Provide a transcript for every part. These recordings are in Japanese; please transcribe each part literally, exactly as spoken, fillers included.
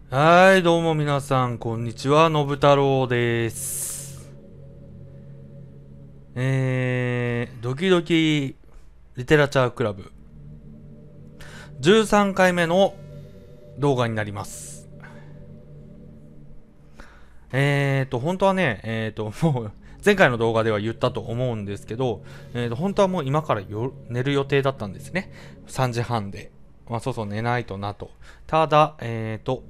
はい、どうも皆さん、こんにちは、のぶ太郎です。えー、ドキドキリテラチャークラブ、じゅうさんかいめの動画になります。えーと、本当はね、えーと、もう、前回の動画では言ったと思うんですけど、えーと、本当はもう今からよ寝る予定だったんですね。さんじはんで。まあ、そうそう、寝ないとなと。ただ、えーと、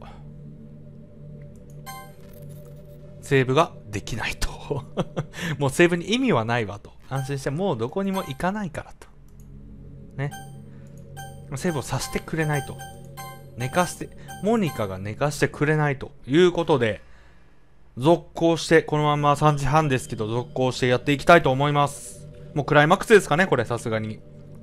セーブができないと。もうセーブに意味はないわと。安心して、もうどこにも行かないからと。ね。セーブをさせてくれないと。寝かして、モニカが寝かしてくれないということで、続行して、このままさんじはんですけど、続行してやっていきたいと思います。もうクライマックスですかね、これ、さすがに。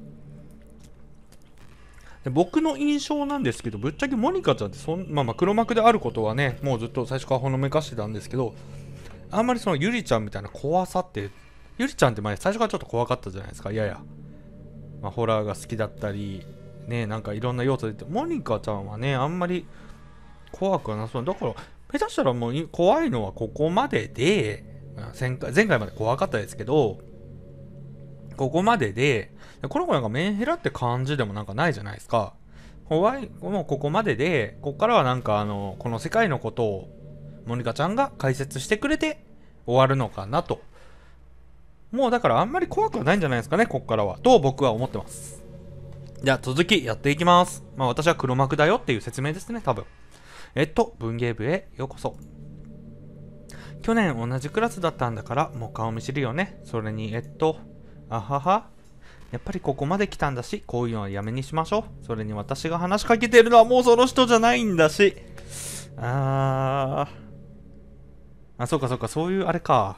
で僕の印象なんですけど、ぶっちゃけモニカちゃんってそん、まあまあ黒幕であることはね、もうずっと最初からほのめかしてたんですけど、あんまりそのゆりちゃんみたいな怖さって、ゆりちゃんって前最初からちょっと怖かったじゃないですか、やや。まあ、ホラーが好きだったり、ね、なんかいろんな要素で言って、モニカちゃんはね、あんまり怖くはなそう。だから、下手したらもう怖いのはここまでで、前回前回まで怖かったですけど、ここまでで、この子なんかメンヘラって感じでもなんかないじゃないですか。怖い、もうここまでで、ここからはなんかあの、この世界のことを、モニカちゃんが解説してくれて終わるのかなと。もうだからあんまり怖くはないんじゃないですかね、ここからは。と僕は思ってます。じゃあ続きやっていきます。まあ私は黒幕だよっていう説明ですね、多分。えっと、文芸部へようこそ。去年同じクラスだったんだから、もう顔見知るよね。それに、えっと、あはは。やっぱりここまで来たんだし、こういうのはやめにしましょう。それに私が話しかけてるのはもうその人じゃないんだし。あー。あ、そうかそうか、そういうあれか。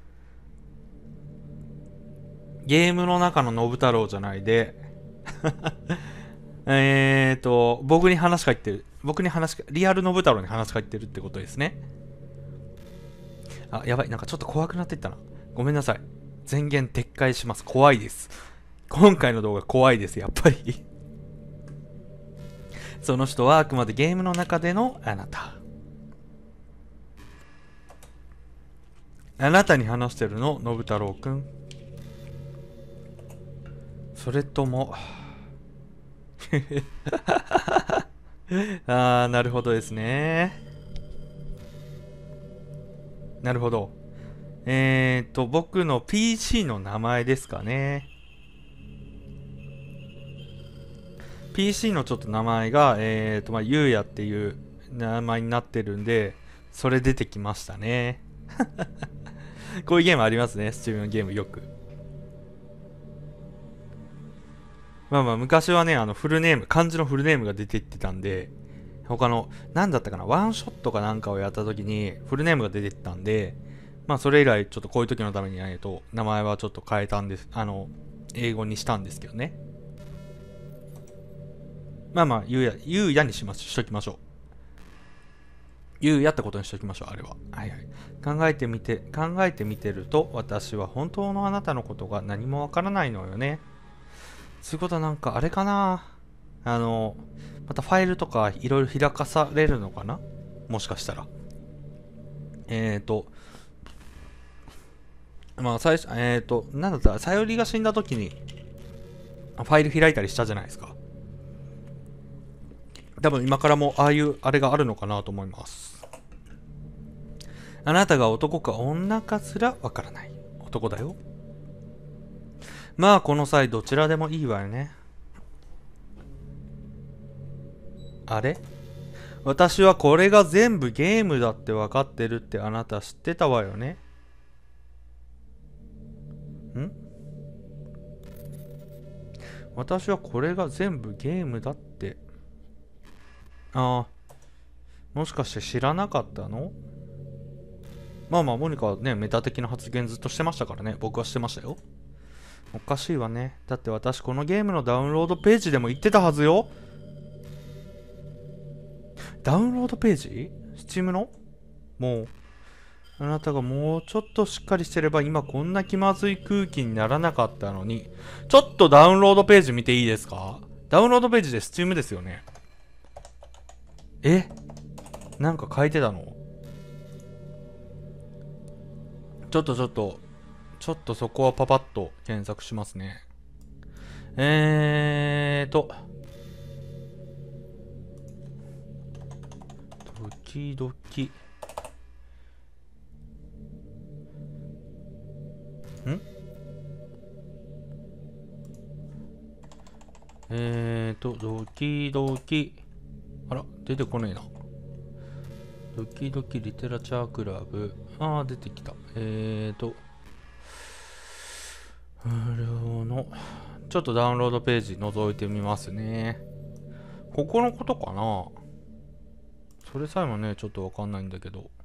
ゲームの中の信太郎じゃないで、えーと、僕に話しかけてる。僕に話しか、リアル信太郎に話しかけてるってことですね。あ、やばい、なんかちょっと怖くなっていったな。ごめんなさい。前言撤回します。怖いです。今回の動画怖いです、やっぱり。その人はあくまでゲームの中でのあなた。あなたに話してるの、信太郎くん。それとも、あー、なるほどですね。なるほど。えーと、僕の ピーシー の名前ですかね。ピーシー のちょっと名前が、えーと、まあ、ゆうやっていう名前になってるんで、それ出てきましたね。こういうゲームありますね、スチームのゲームよく。まあまあ、昔はね、あの、フルネーム、漢字のフルネームが出てきてたんで、他の、なんだったかな、ワンショットかなんかをやった時に、フルネームが出てきたんで、まあ、それ以来、ちょっとこういう時のために、えっと、名前はちょっと変えたんです、あの、英語にしたんですけどね。まあまあ、ゆうや、ゆうやにしまし、しときましょう。ゆうやってことにしときましょう、あれは。はいはい。考えてみて、考えてみてると、私は本当のあなたのことが何もわからないのよね。そういうことはなんか、あれかな、あの、またファイルとかいろいろ開かされるのかな、もしかしたら。えーと、まあ最初、えーと、なんだったら、さよりが死んだ時に、ファイル開いたりしたじゃないですか。多分今からもああいうあれがあるのかなと思います。あなたが男か女かすらわからない。男だよ。まあこの際どちらでもいいわよね。あれ、私はこれが全部ゲームだって分かってるってあなた知ってたわよね。ん、私はこれが全部ゲームだって。ああ、もしかして知らなかったの？まあまあ、モニカはね、メタ的な発言ずっとしてましたからね。僕はしてましたよ。おかしいわね。だって私このゲームのダウンロードページでも言ってたはずよ。ダウンロードページ？ Steam の？もう、あなたがもうちょっとしっかりしてれば今こんな気まずい空気にならなかったのに。ちょっとダウンロードページ見ていいですか？ダウンロードページで Steam ですよね。えなんか書いてたの？ちょっとちょっと、ちょっとそこはパパッと検索しますね。えーと、時々、んえーと、ドキドキ、あら、出てこねえな。ドキドキリテラチャークラブ。あー、出てきた。えーと、無料の、ちょっとダウンロードページ覗いてみますね。ここのことかな？それさえもね、ちょっとわかんないんだけど。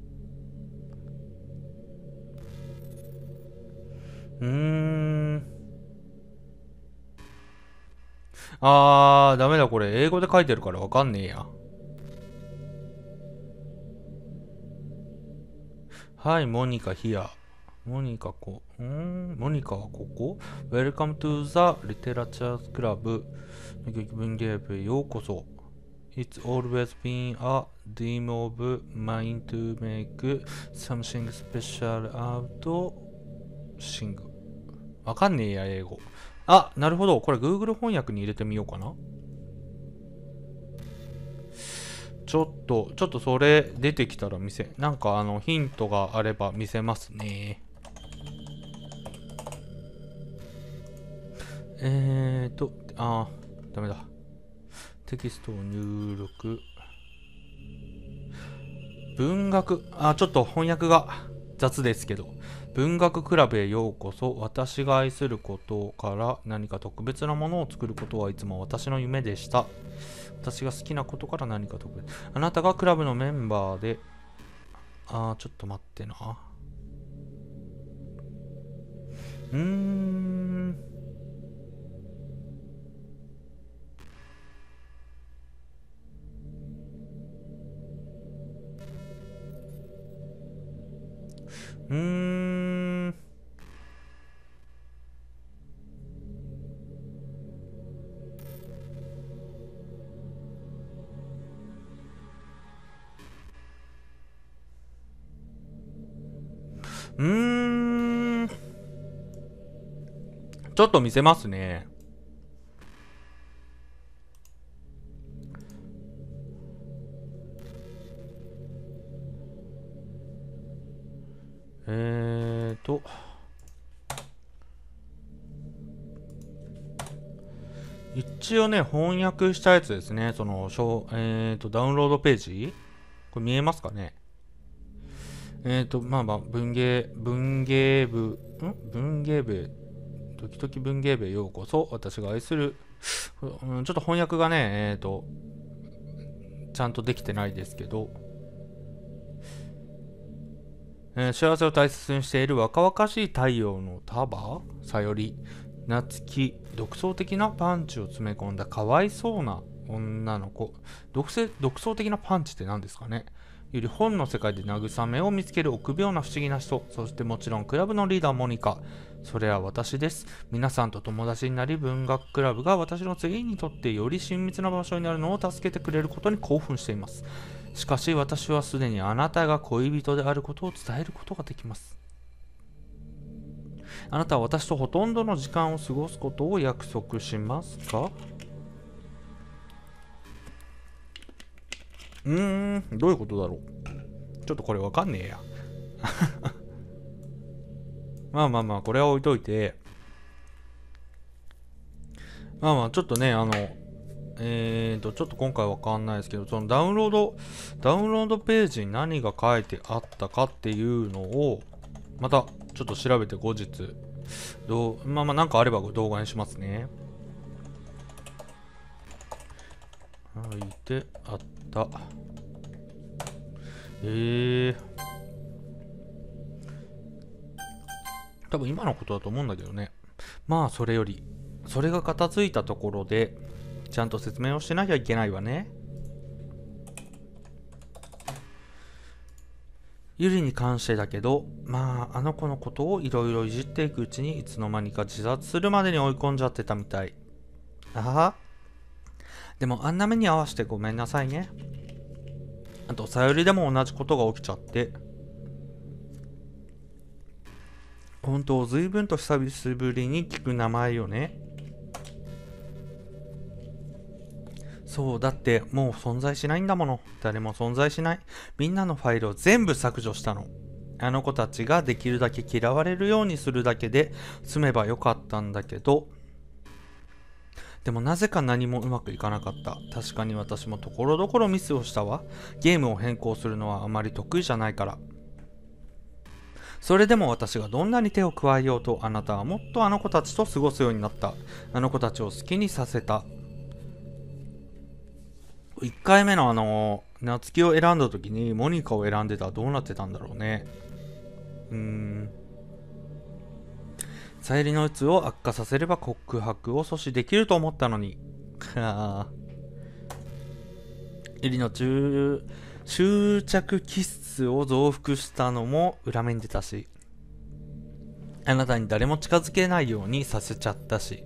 うーん。あー、ダメだ、これ。英語で書いてるからわかんねえや。はい、モニカヒア。モニカこ、んーモニカはここ？ Welcome to the Literature Club。文芸部へようこそ。It's always been a dream of mine to make something special out sing。わかんねえや、英語。あ、なるほど。これ Google 翻訳に入れてみようかな。ちょっと、ちょっとそれ出てきたら見せ、なんかあのヒントがあれば見せますね。えーと、あー、ダメだ。テキストを入力。文学、あ、ちょっと翻訳が雑ですけど。文学クラブへようこそ。私が愛することから何か特別なものを作ることはいつも私の夢でした。私が好きなことから何か特別。あなたがクラブのメンバーで、あー、ちょっと待ってな。うーん。うーん。うーん。ちょっと見せますね。えーと。一応ね、翻訳したやつですね。その、えーと、ダウンロードページこれ見えますかね？えーと、まあまあ、文芸、文芸部、ん文芸部へ、時々文芸部へようこそ、私が愛する、うん、ちょっと翻訳がね、えーと、ちゃんとできてないですけど、えー幸せを大切にしている若々しい太陽の束さより、夏木、独創的なパンチを詰め込んだかわいそうな女の子。独せ独創的なパンチって何ですかね？より本の世界で慰めを見つける臆病な不思議な人、そしてもちろんクラブのリーダーモニカ。それは私です。皆さんと友達になり、文学クラブが私の次にとってより親密な場所になるのを助けてくれることに興奮しています。しかし私はすでにあなたが恋人であることを伝えることができます。あなたは私とほとんどの時間を過ごすことを約束しますか？うーん、どういうことだろう。ちょっとこれわかんねえや。まあまあまあ、これは置いといて。まあまあ、ちょっとね、あの、えーと、ちょっと今回わかんないですけど、そのダウンロード、ダウンロードページに何が書いてあったかっていうのを、またちょっと調べて後日、どうまあまあなんかあれば動画にしますね。書いてあった。えー。多分今のことだと思うんだけどね。まあそれより、それが片付いたところで、ちゃんと説明をしなきゃいけないわね。ゆりに関してだけど、まああの子のことをいろいろいじっていくうちにいつの間にか自殺するまでに追い込んじゃってたみたい。あはでもあんな目に合わせてごめんなさいね。 あと、さよりでも同じことが起きちゃって、本当、随分と久しぶりに聞く名前よね。そう、だってもう存在しないんだもの。誰も存在しない。みんなのファイルを全部削除したの。あの子たちができるだけ嫌われるようにするだけで済めばよかったんだけど、でもなぜか何もうまくいかなかった。確かに私もところどころミスをしたわ。ゲームを変更するのはあまり得意じゃないから。それでも私がどんなに手を加えようと、あなたはもっとあの子たちと過ごすようになった。あの子たちを好きにさせた。いっかいめのあの、夏希を選んだ時にモニカを選んでたらどうなってたんだろうね。うーん。さゆりの鬱を悪化させれば告白を阻止できると思ったのに。はぁ。ゆりの執着気質を増幅したのも裏目に出たし、あなたに誰も近づけないようにさせちゃったし、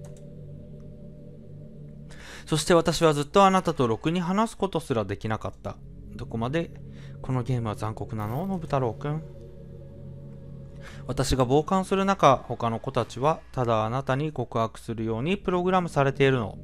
そして私はずっとあなたとろくに話すことすらできなかった。どこまでこのゲームは残酷なの、信太郎くん。私が傍観する中、他の子たちはただあなたに告白するようにプログラムされているの。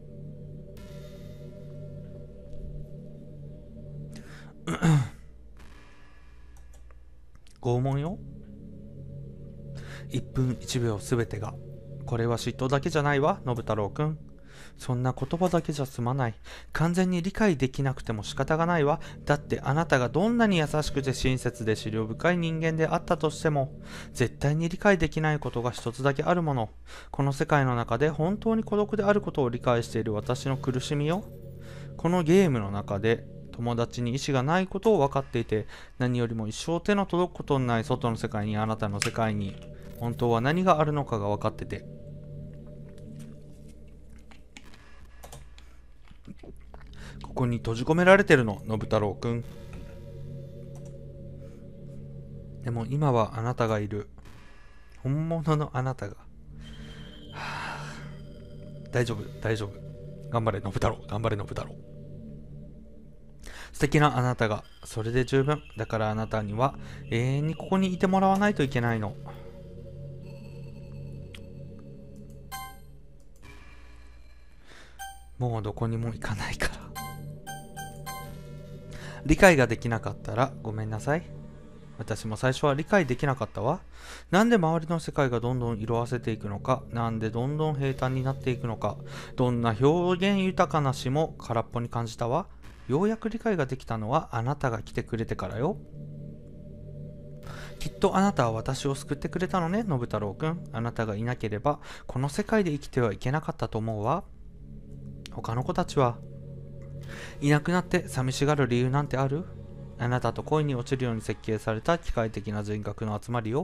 拷問よ。いっぷんいちびょうすべてが。これは嫉妬だけじゃないわ、信太郎くん。そんな言葉だけじゃ済まない。完全に理解できなくても仕方がないわ。だってあなたがどんなに優しくて親切で思慮深い人間であったとしても、絶対に理解できないことが一つだけあるもの。この世界の中で本当に孤独であることを理解している私の苦しみよ。このゲームの中で友達に意志がないことを分かっていて、何よりも一生手の届くことのない外の世界に、あなたの世界に本当は何があるのかが分かってて、ここに閉じ込められてるの、信太郎くん。でも今はあなたがいる。本物のあなたが。はあ、大丈夫、大丈夫。頑張れ、信太郎。頑張れ、信太郎。素敵なあなたが、それで十分。だからあなたには永遠にここにいてもらわないといけないの。もうどこにも行かないから。理解ができなかったらごめんなさい。私も最初は理解できなかったわ。なんで周りの世界がどんどん色あせていくのか、なんでどんどん平坦になっていくのか、どんな表現豊かな詩も空っぽに感じたわ。ようやく理解ができたのはあなたが来てくれてからよ。きっとあなたは私を救ってくれたのね、信太郎くん。あなたがいなければこの世界で生きてはいけなかったと思うわ。他の子たちはいなくなって寂しがる理由なんてある？あなたと恋に落ちるように設計された機械的な人格の集まりよ。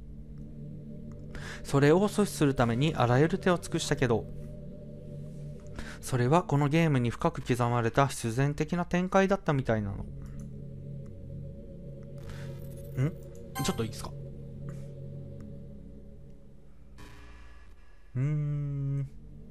それを阻止するためにあらゆる手を尽くしたけど、それはこのゲームに深く刻まれた必然的な展開だったみたいなの。ん？ちょっといいですか？うーん。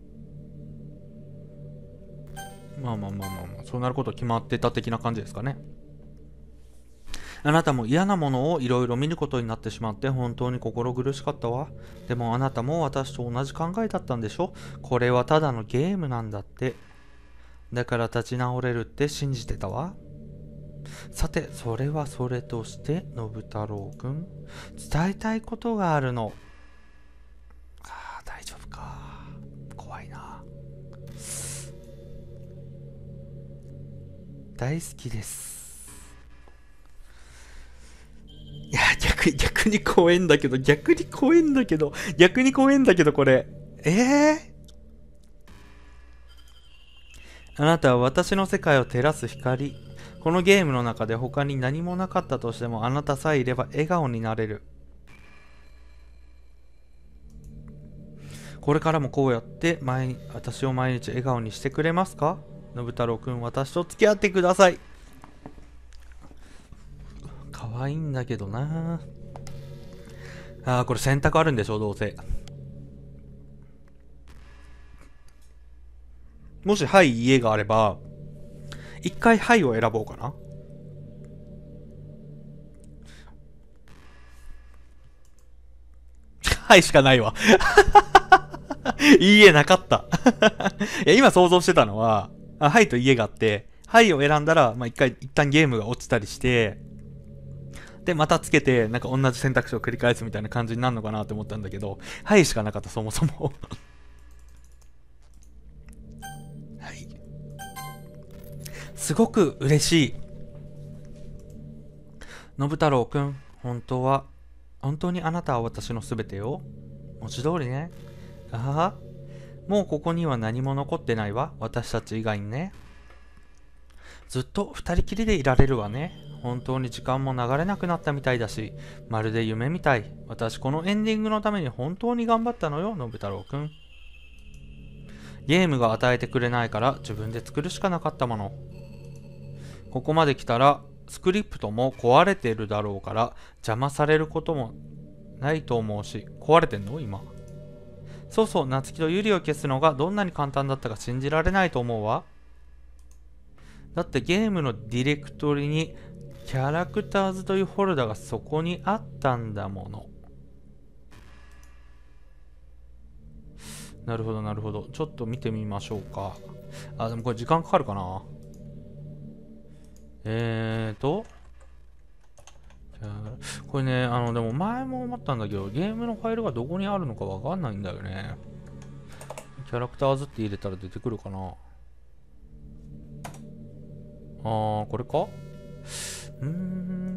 まあまあまあまあまあ、そうなること決まってた的な感じですかね。あなたも嫌なものをいろいろ見ることになってしまって本当に心苦しかったわ。でもあなたも私と同じ考えだったんでしょ？これはただのゲームなんだって。だから立ち直れるって信じてたわ。さて、それはそれとして、信太郎くん、伝えたいことがあるの。ああ、大丈夫か。怖いな。大好きです。いや、逆に、逆に怖いんだけど、逆に怖いんだけど、逆に怖いんだけど、これ。ええー、あなたは私の世界を照らす光。このゲームの中で他に何もなかったとしても、あなたさえいれば笑顔になれる。これからもこうやって毎私を毎日笑顔にしてくれますか？信太郎くん、私と付き合ってください。可愛いんだけどなあ。あ、これ選択あるんでしょ、どうせ。もしはい家があれば、一回はいを選ぼうかな。 はいしかないわ。いいえ、なかった。いや、今想像してたのは、あはいと家があって、はいを選んだら、まあ、一回、一旦ゲームが落ちたりして、で、またつけて、なんか同じ選択肢を繰り返すみたいな感じになるのかなって思ったんだけど、はいしかなかった、そもそも。はい。すごく嬉しい。信太郎くん、本当は、本当にあなたは私のすべてよ。文字通りね。ああ、もうここには何も残ってないわ、私たち以外にね。ずっと二人きりでいられるわね。本当に時間も流れなくなったみたいだし、まるで夢みたい。私このエンディングのために本当に頑張ったのよ、信太郎くん。ゲームが与えてくれないから自分で作るしかなかったもの。ここまで来たら、スクリプトも壊れてるだろうから邪魔されることもないと思うし、壊れてんの今。そうそう、夏希とユリを消すのがどんなに簡単だったか信じられないと思うわ。だってゲームのディレクトリにキャラクターズというフォルダがそこにあったんだもの。なるほどなるほど。ちょっと見てみましょうか。あ、でもこれ時間かかるかな。えーと。これね、あの、でも前も思ったんだけど、ゲームのファイルがどこにあるのかわかんないんだよね。キャラクターズって入れたら出てくるかな。あー、これか？うーん。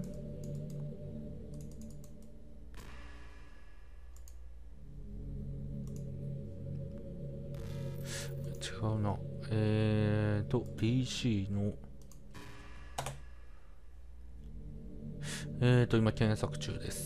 違うな。えーと、ピーシー の、えーと、今検索中です。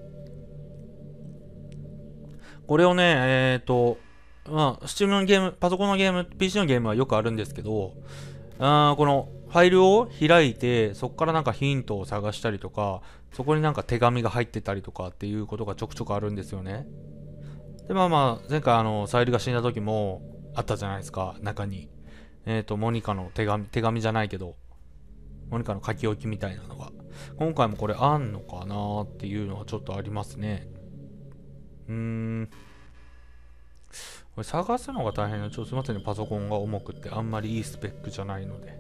これをね、えーと、まあ、Steam のゲーム、パソコンのゲーム、ピーシー のゲームはよくあるんですけど、あこのファイルを開いて、そこからなんかヒントを探したりとか、そこになんか手紙が入ってたりとかっていうことがちょくちょくあるんですよね。で、まあまあ、前回あの、サイルが死んだ時もあったじゃないですか、中に。えっと、モニカの手紙、手紙じゃないけど、モニカの書き置きみたいなのが。今回もこれあんのかなっていうのはちょっとありますね。うーん。これ探すのが大変な。ちょっとすいませんね、パソコンが重くってあんまりいいスペックじゃないので。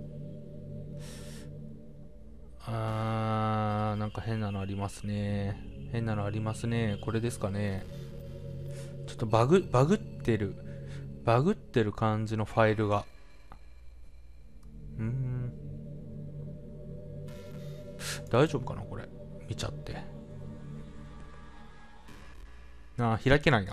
あー、なんか変なのありますね。変なのありますね。これですかね。ちょっとバグ、バグってる。バグってる感じのファイルが。うーん。大丈夫かなこれ。見ちゃって。あー、開けないな。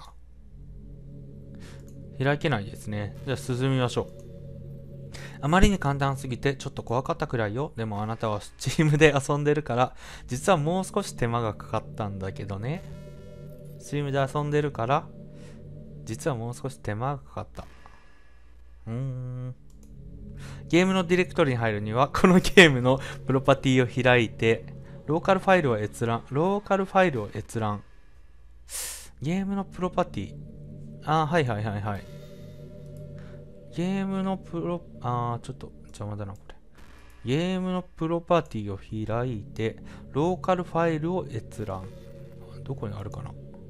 開けないですね。じゃあ進みましょう。あまりに簡単すぎてちょっと怖かったくらいよ。でもあなたは Steam で遊んでるから、実はもう少し手間がかかったんだけどね。Steam で遊んでるから、実はもう少し手間がかかった。うーん。ゲームのディレクトリに入るには、このゲームのプロパティを開いて、ローカルファイルを閲覧。ローカルファイルを閲覧。ゲームのプロパティ。あー、はいはいはいはい。ゲームのプロ、あー、ちょっと邪魔だな、これ。ゲームのプロパティを開いて、ローカルファイルを閲覧。どこにあるかな？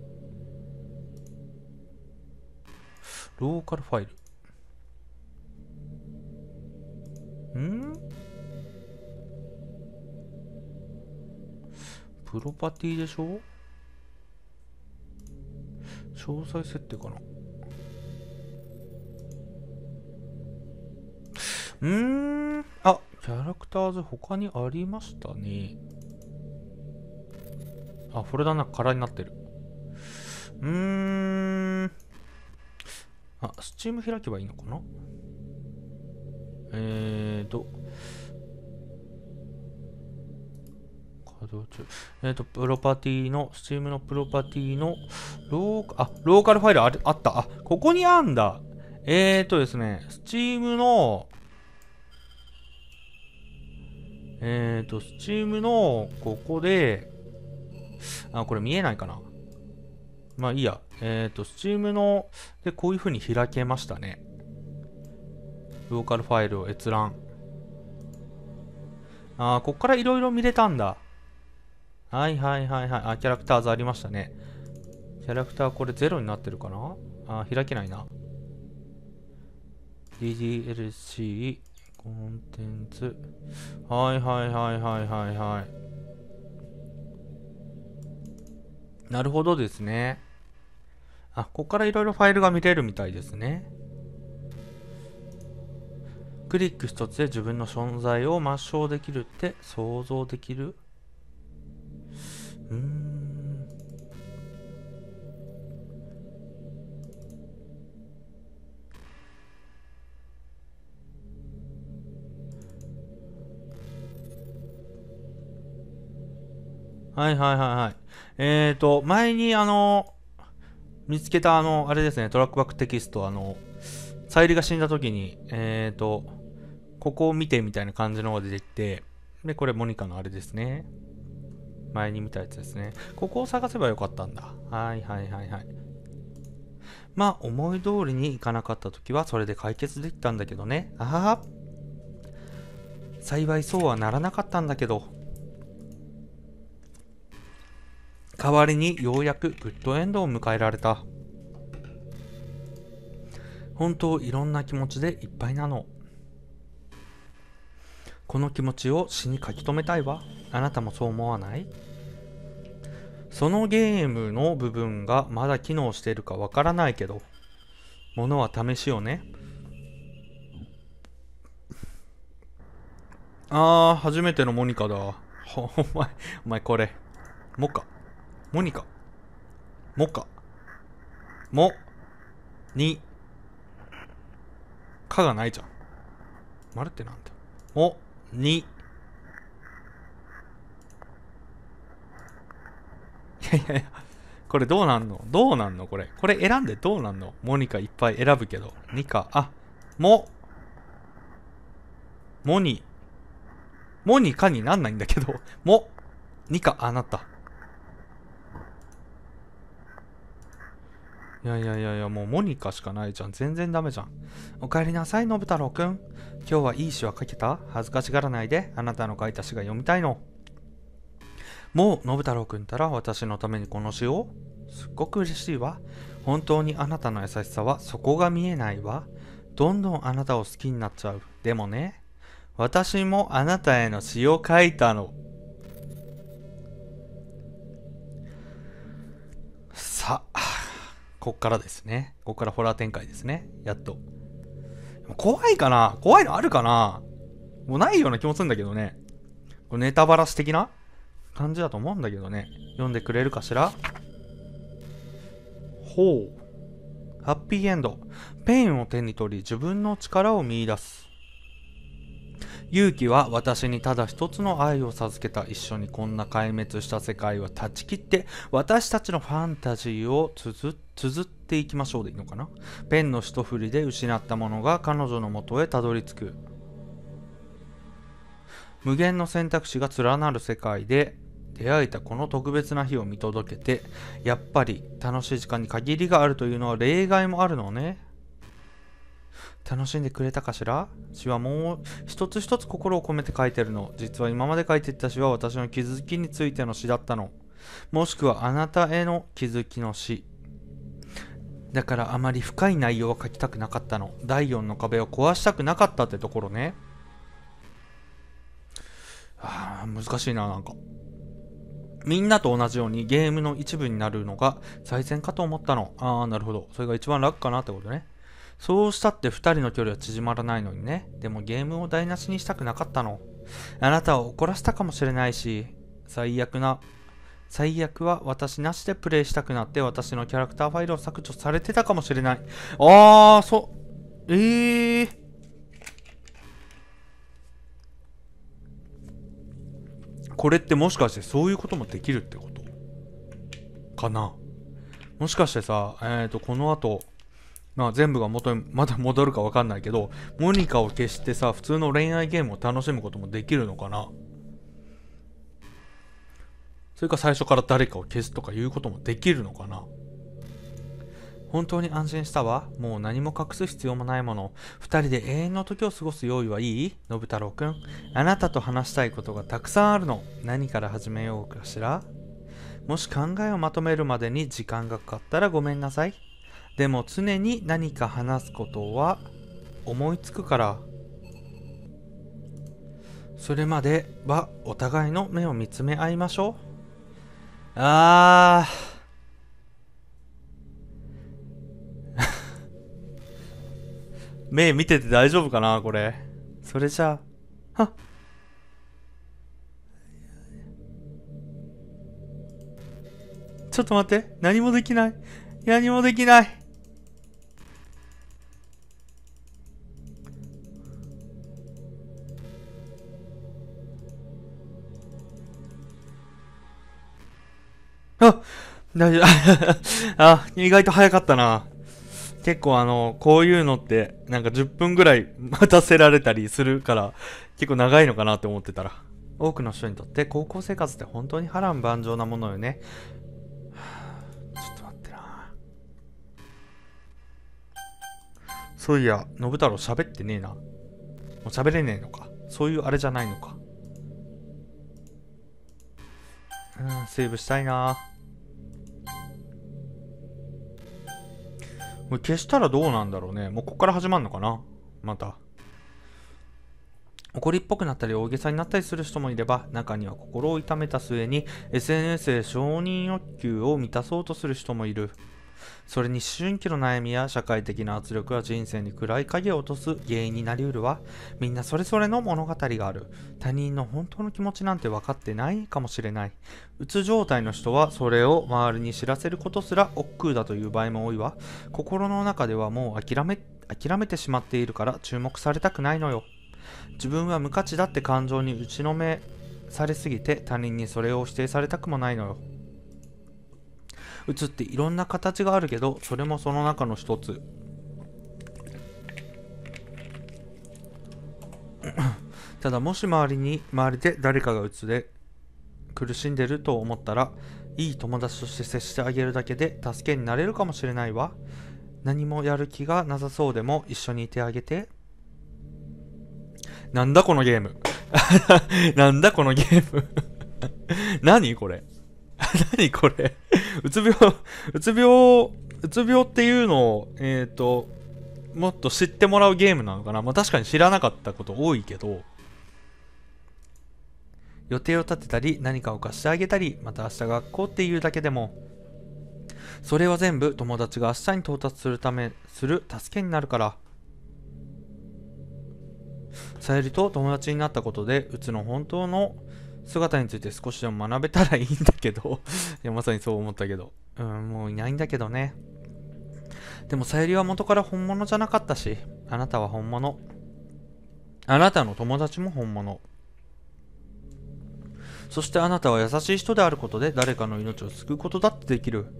ローカルファイル。ん？プロパティでしょ？詳細設定かな？うーん。あ、キャラクターズ他にありましたね。あ、フォルダの中空になってる。うーん。あ、スチーム開けばいいのかな？えーと。稼働中。えーと、プロパティの、スチームのプロパティの、ローカ、あ、ローカルファイルああった。あ、ここにあんだ。えーとですね、スチームの、えーと、スチームの、ここで、あ、これ見えないかな。まあいいや。えーと、スチームの、で、こういう風に開けましたね。ローカルファイルを閲覧。あー、こっからいろいろ見れたんだ。はいはいはいはい。あ、キャラクターズありましたね。 キャラクターこれゼロになってるかなあ、開けないな。ディーディーエルシー、コンテンツ。はいはいはいはいはいはい。なるほどですね。あ、ここからいろいろファイルが見れるみたいですね。クリック一つで自分の存在を抹消できるって想像できる？うーん。はいはいはいはい。えーと、前にあの、見つけたあの、あれですね、トラックバックテキスト、あの、サイリが死んだ時に、えーと、ここを見てみたいな感じのが出てきて、で、これモニカのあれですね。前に見たやつですね。ここを探せばよかったんだ。はいはいはいはい。まあ、思い通りにいかなかった時はそれで解決できたんだけどね。あはは。幸いそうはならなかったんだけど。代わりにようやくグッドエンドを迎えられた。本当いろんな気持ちでいっぱいなの。この気持ちを詩に書き留めたいわ。あなたもそう思わない？そのゲームの部分がまだ機能しているかわからないけど、ものは試しよね。あー、初めてのモニカだ。お前、お前これ。モカ。モニカ。モカ。モ。に。かがないじゃん。丸ってなんだ。モ。に。いやいやいや。これどうなんのどうなんのこれ。これ選んでどうなんのモニカいっぱい選ぶけど。にか。あ、モ。モニ。モニカになんないんだけど。モ。にか。あ、なった。いやいやいやいや、もうモニカしかないじゃん。全然ダメじゃん。お帰りなさい、のぶ太郎くん。今日はいい詩は書けた？恥ずかしがらないで。あなたの書いた詩が読みたいの。もう、のぶ太郎くんったら私のためにこの詩を？すっごく嬉しいわ。本当にあなたの優しさは底が見えないわ。どんどんあなたを好きになっちゃう。でもね、私もあなたへの詩を書いたの。さあ、こっからですね。こっからホラー展開ですね。やっと。怖いかな？怖いのあるかな？もうないような気もするんだけどね。これネタバラシ的な感じだと思うんだけどね。読んでくれるかしら？ほう。ハッピーエンド。ペンを手に取り自分の力を見出す。勇気は私にただ一つの愛を授けた。一緒にこんな壊滅した世界を断ち切って私たちのファンタジーを綴っていきましょうでいいのかな。ペンの一振りで失ったものが彼女の元へたどり着く。無限の選択肢が連なる世界で出会えたこの特別な日を見届けて、やっぱり楽しい時間に限りがあるというのは例外もあるのね。楽しんでくれたかしら？詩はもう一つ一つ心を込めて書いてるの。実は今まで書いていた詩は私の気づきについての詩だったの。もしくはあなたへの気づきの詩。だからあまり深い内容は書きたくなかったの。だいよんの壁を壊したくなかったってところね。あー、難しいな、なんか。みんなと同じようにゲームの一部になるのが最善かと思ったの。あー、なるほど。それが一番楽かなってことね。そうしたって二人の距離は縮まらないのにね。でもゲームを台無しにしたくなかったの。あなたを怒らせたかもしれないし、最悪な、最悪は私なしでプレイしたくなって私のキャラクターファイルを削除されてたかもしれない。あー、そ、えー。これってもしかしてそういうこともできるってことかな？もしかしてさ、えーと、この後、まあ全部が元にまだ戻るか分かんないけど、モニカを消してさ、普通の恋愛ゲームを楽しむこともできるのかな？それか最初から誰かを消すとかいうこともできるのかな？本当に安心したわ。もう何も隠す必要もないもの。二人で永遠の時を過ごす用意はいい？のぶ太郎くん。あなたと話したいことがたくさんあるの。何から始めようかしら？ もし考えをまとめるまでに時間がかかったらごめんなさい。でも常に何か話すことは思いつくから。それまではお互いの目を見つめ合いましょう。あー目見てて大丈夫かなこれ。それじゃあ、はっ。ちょっと待って。何もできない。何もできない。あ、大丈夫。あ、意外と早かったな。結構あの、こういうのって、なんかじゅっぷんぐらい待たせられたりするから、結構長いのかなって思ってたら。多くの人にとって高校生活って本当に波乱万丈なものよね。ちょっと待ってな。そういや、信太郎喋ってねえな。もう喋れねえのか。そういうあれじゃないのか。うん、セーブしたいな。これ消したらどうなんだろうね。もうこっから始まるのかなまた。怒りっぽくなったり大げさになったりする人もいれば、中には心を痛めた末に エスエヌエス で承認欲求を満たそうとする人もいる。それに思春期の悩みや社会的な圧力は人生に暗い影を落とす原因になりうるわ。みんなそれぞれの物語がある。他人の本当の気持ちなんて分かってないかもしれない。うつ状態の人はそれを周りに知らせることすら億劫だという場合も多いわ。心の中ではもう諦め、諦めてしまっているから注目されたくないのよ。自分は無価値だって感情に打ちのめされすぎて他人にそれを否定されたくもないのよ。うつっていろんな形があるけど、それもその中の一つ。ただもし周りに周りで誰かがうつで苦しんでると思ったら、いい友達として接してあげるだけで助けになれるかもしれないわ。何もやる気がなさそうでも一緒にいてあげて。なんだこのゲーム。なんだこのゲーム。何これ。何これ。うつ病、うつ病、うつ病っていうのを、えっと、もっと知ってもらうゲームなのかな。まあ確かに知らなかったこと多いけど、予定を立てたり、何かを貸してあげたり、また明日学校っていうだけでも、それは全部友達が明日に到達するため、する助けになるから。さゆりと友達になったことで、うつの本当の姿について少しでも学べたらいいんだけどいやまさにそう思ったけど、うん、もういないんだけどね。でもさゆりは元から本物じゃなかったし、あなたは本物。あなたの友達も本物。そしてあなたは優しい人であることで誰かの命を救うことだってできる。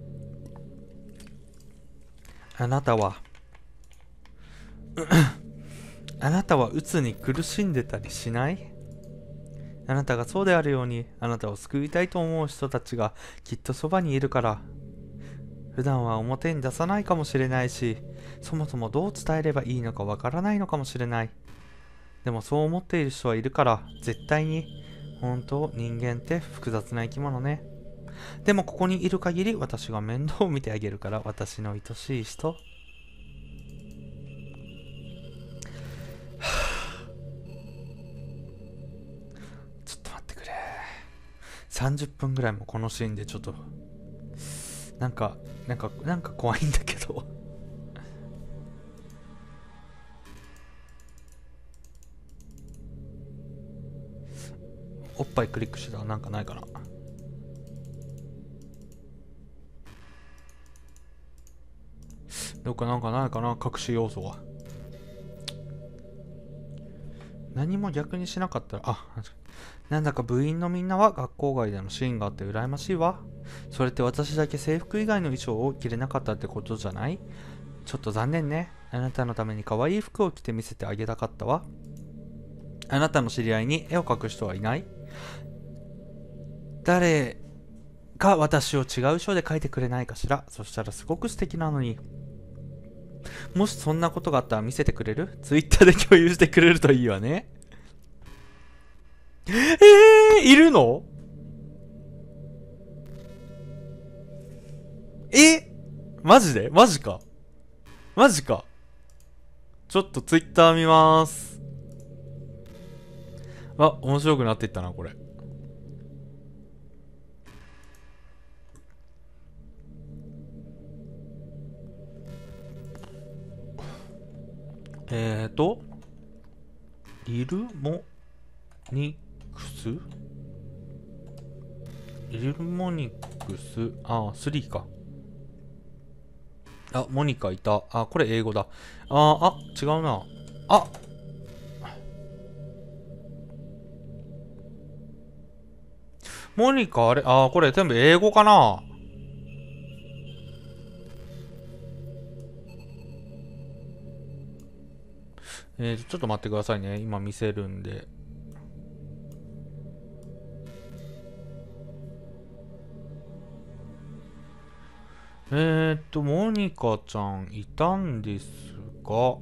あなたはあなたは鬱に苦しんでたりしない？あなたがそうであるように、あなたを救いたいと思う人たちがきっとそばにいるから。普段は表に出さないかもしれないし、そもそもどう伝えればいいのかわからないのかもしれない。でもそう思っている人はいるから、絶対に。本当、人間って複雑な生き物ね。でもここにいる限り私が面倒を見てあげるから、私の愛しい人。ちょっと待ってくれ。さんじゅっぷんぐらいもこのシーンでちょっとなんかなんかなんか怖いんだけどおっぱいクリックしてたらなんかないかな。どっかなんかないかな、隠し要素が。何も逆にしなかったら、あ、なんだか部員のみんなは学校外でのシーンがあって羨ましいわ。それって私だけ制服以外の衣装を着れなかったってことじゃない？ちょっと残念ね。あなたのために可愛い服を着て見せてあげたかったわ。あなたの知り合いに絵を描く人はいない？誰か私を違う章で描いてくれないかしら。そしたらすごく素敵なのに。もしそんなことがあったら見せてくれる？ツイッターで共有してくれるといいわね。えー、いるの？ マジでマジかマジか。ちょっとツイッター見まーす。あ、面白くなっていったな、これ。えーと、リルモニクスリルモニクス、あ、スリーか。あ、モニカいた。あ、これ英語だ。あ、あ、違うな。あ、モニカあれ、あ、これ全部英語かな。えー、ちょっと待ってくださいね。今見せるんで。えーっと、モニカちゃんいたんですが、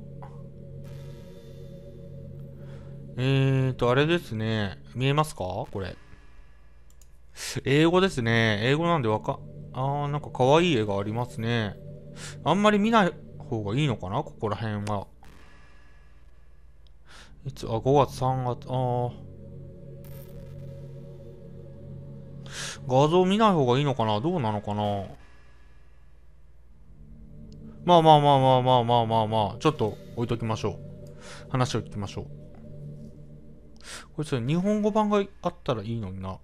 えーっと、あれですね。見えますかこれ。英語ですね。英語なんでわか、あー、なんか可愛い絵がありますね。あんまり見ない方がいいのかなここら辺は。いつ、あ、ごがつ、さんがつ、あー。画像見ない方がいいのかなどうなのかな。まあまあまあまあまあまあまあまあ、ちょっと置いときましょう。話を聞きましょう。これちょっと日本語版があったらいいのにな。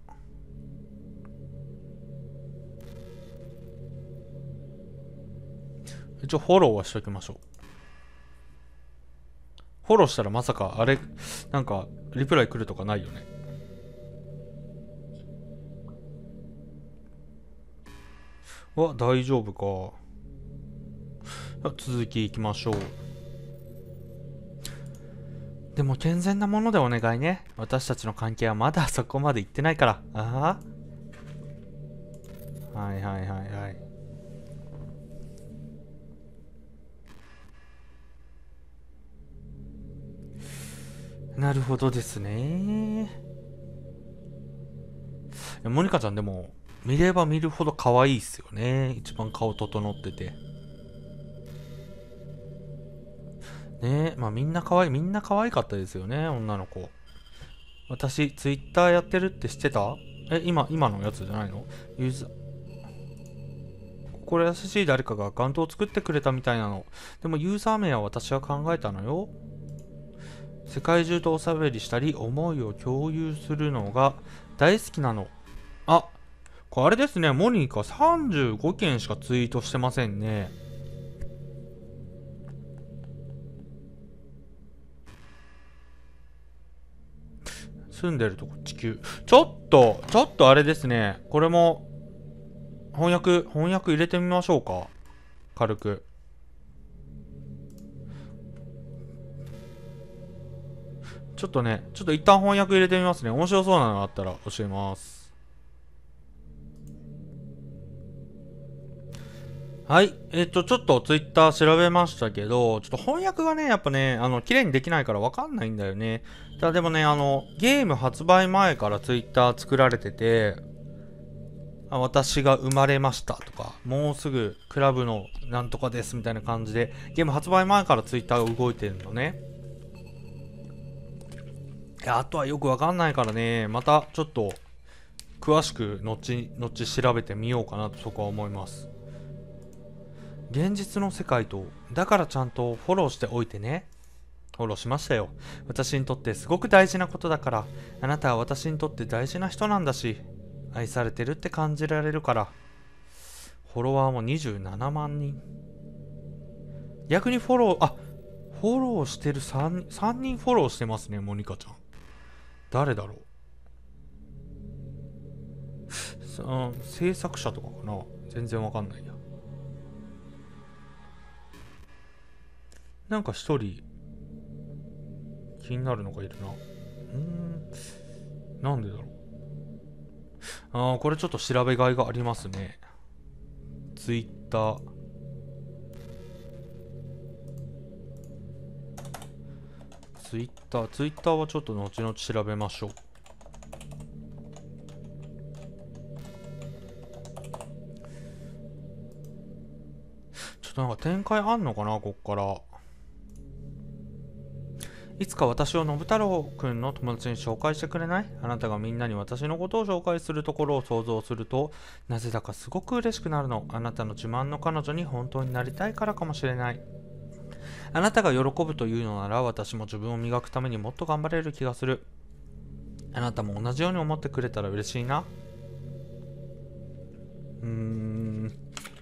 一応フォローはしときましょう。フォローしたらまさかあれ、なんかリプライ来るとかないよね。は大丈夫か。続きいきましょう。でも健全なものでお願いね。私たちの関係はまだそこまで行ってないから。ああ。はいはいはいはい。なるほどですね。モニカちゃんでも見れば見るほど可愛いっすよね。一番顔整ってて。ねえ、まあみんな可愛い、みんな可愛かったですよね、女の子。私、ツイッターやってるって知ってた？え、今、今のやつじゃないの？ユーザー、心優しい誰かがアカウントを作ってくれたみたいなの。でもユーザー名は私が考えたのよ。世界中とおしゃべりしたり、思いを共有するのが大好きなの。あ、これあれですね、モニカさんじゅうごけんしかツイートしてませんね。住んでるとこ地球。ちょっと、ちょっとあれですね。これも、翻訳、翻訳入れてみましょうか。軽く。ちょっとね、ちょっと一旦翻訳入れてみますね。面白そうなのがあったら教えます。はい。えっと、ちょっとツイッター調べましたけど、ちょっと翻訳がね、やっぱね、あの、綺麗にできないからわかんないんだよね。ただでもね、あの、ゲーム発売前からツイッター作られてて、あ、私が生まれましたとか、もうすぐクラブのなんとかですみたいな感じで、ゲーム発売前からツイッターが動いてるのね。いや、あとはよくわかんないからね、またちょっと詳しく後々調べてみようかなとそこは思います。現実の世界と、だからちゃんとフォローしておいてね。フォローしましたよ。私にとってすごく大事なことだから、あなたは私にとって大事な人なんだし、愛されてるって感じられるから。フォロワーもにじゅうななまんにん。逆にフォロー、あ、フォローしてる 3, 3人フォローしてますね、モニカちゃん。誰だろう。うん、制作者とかかな。全然わかんないや。なんか一人気になるのがいるな。うーん、なんでだろう。ああ、これちょっと調べがいがありますね。ツイッター。ツイッター、ツイッターはちょっと後々調べましょう。 ょっとなんか展開あんのかな、こっから。いつか私を信太郎くんの友達に紹介してくれない？あなたがみんなに私のことを紹介するところを想像すると、なぜだかすごく嬉しくなるの。あなたの自慢の彼女に本当になりたいからかもしれない。あなたが喜ぶというのなら、私も自分を磨くためにもっと頑張れる気がする。あなたも同じように思ってくれたら嬉しいな。うーん。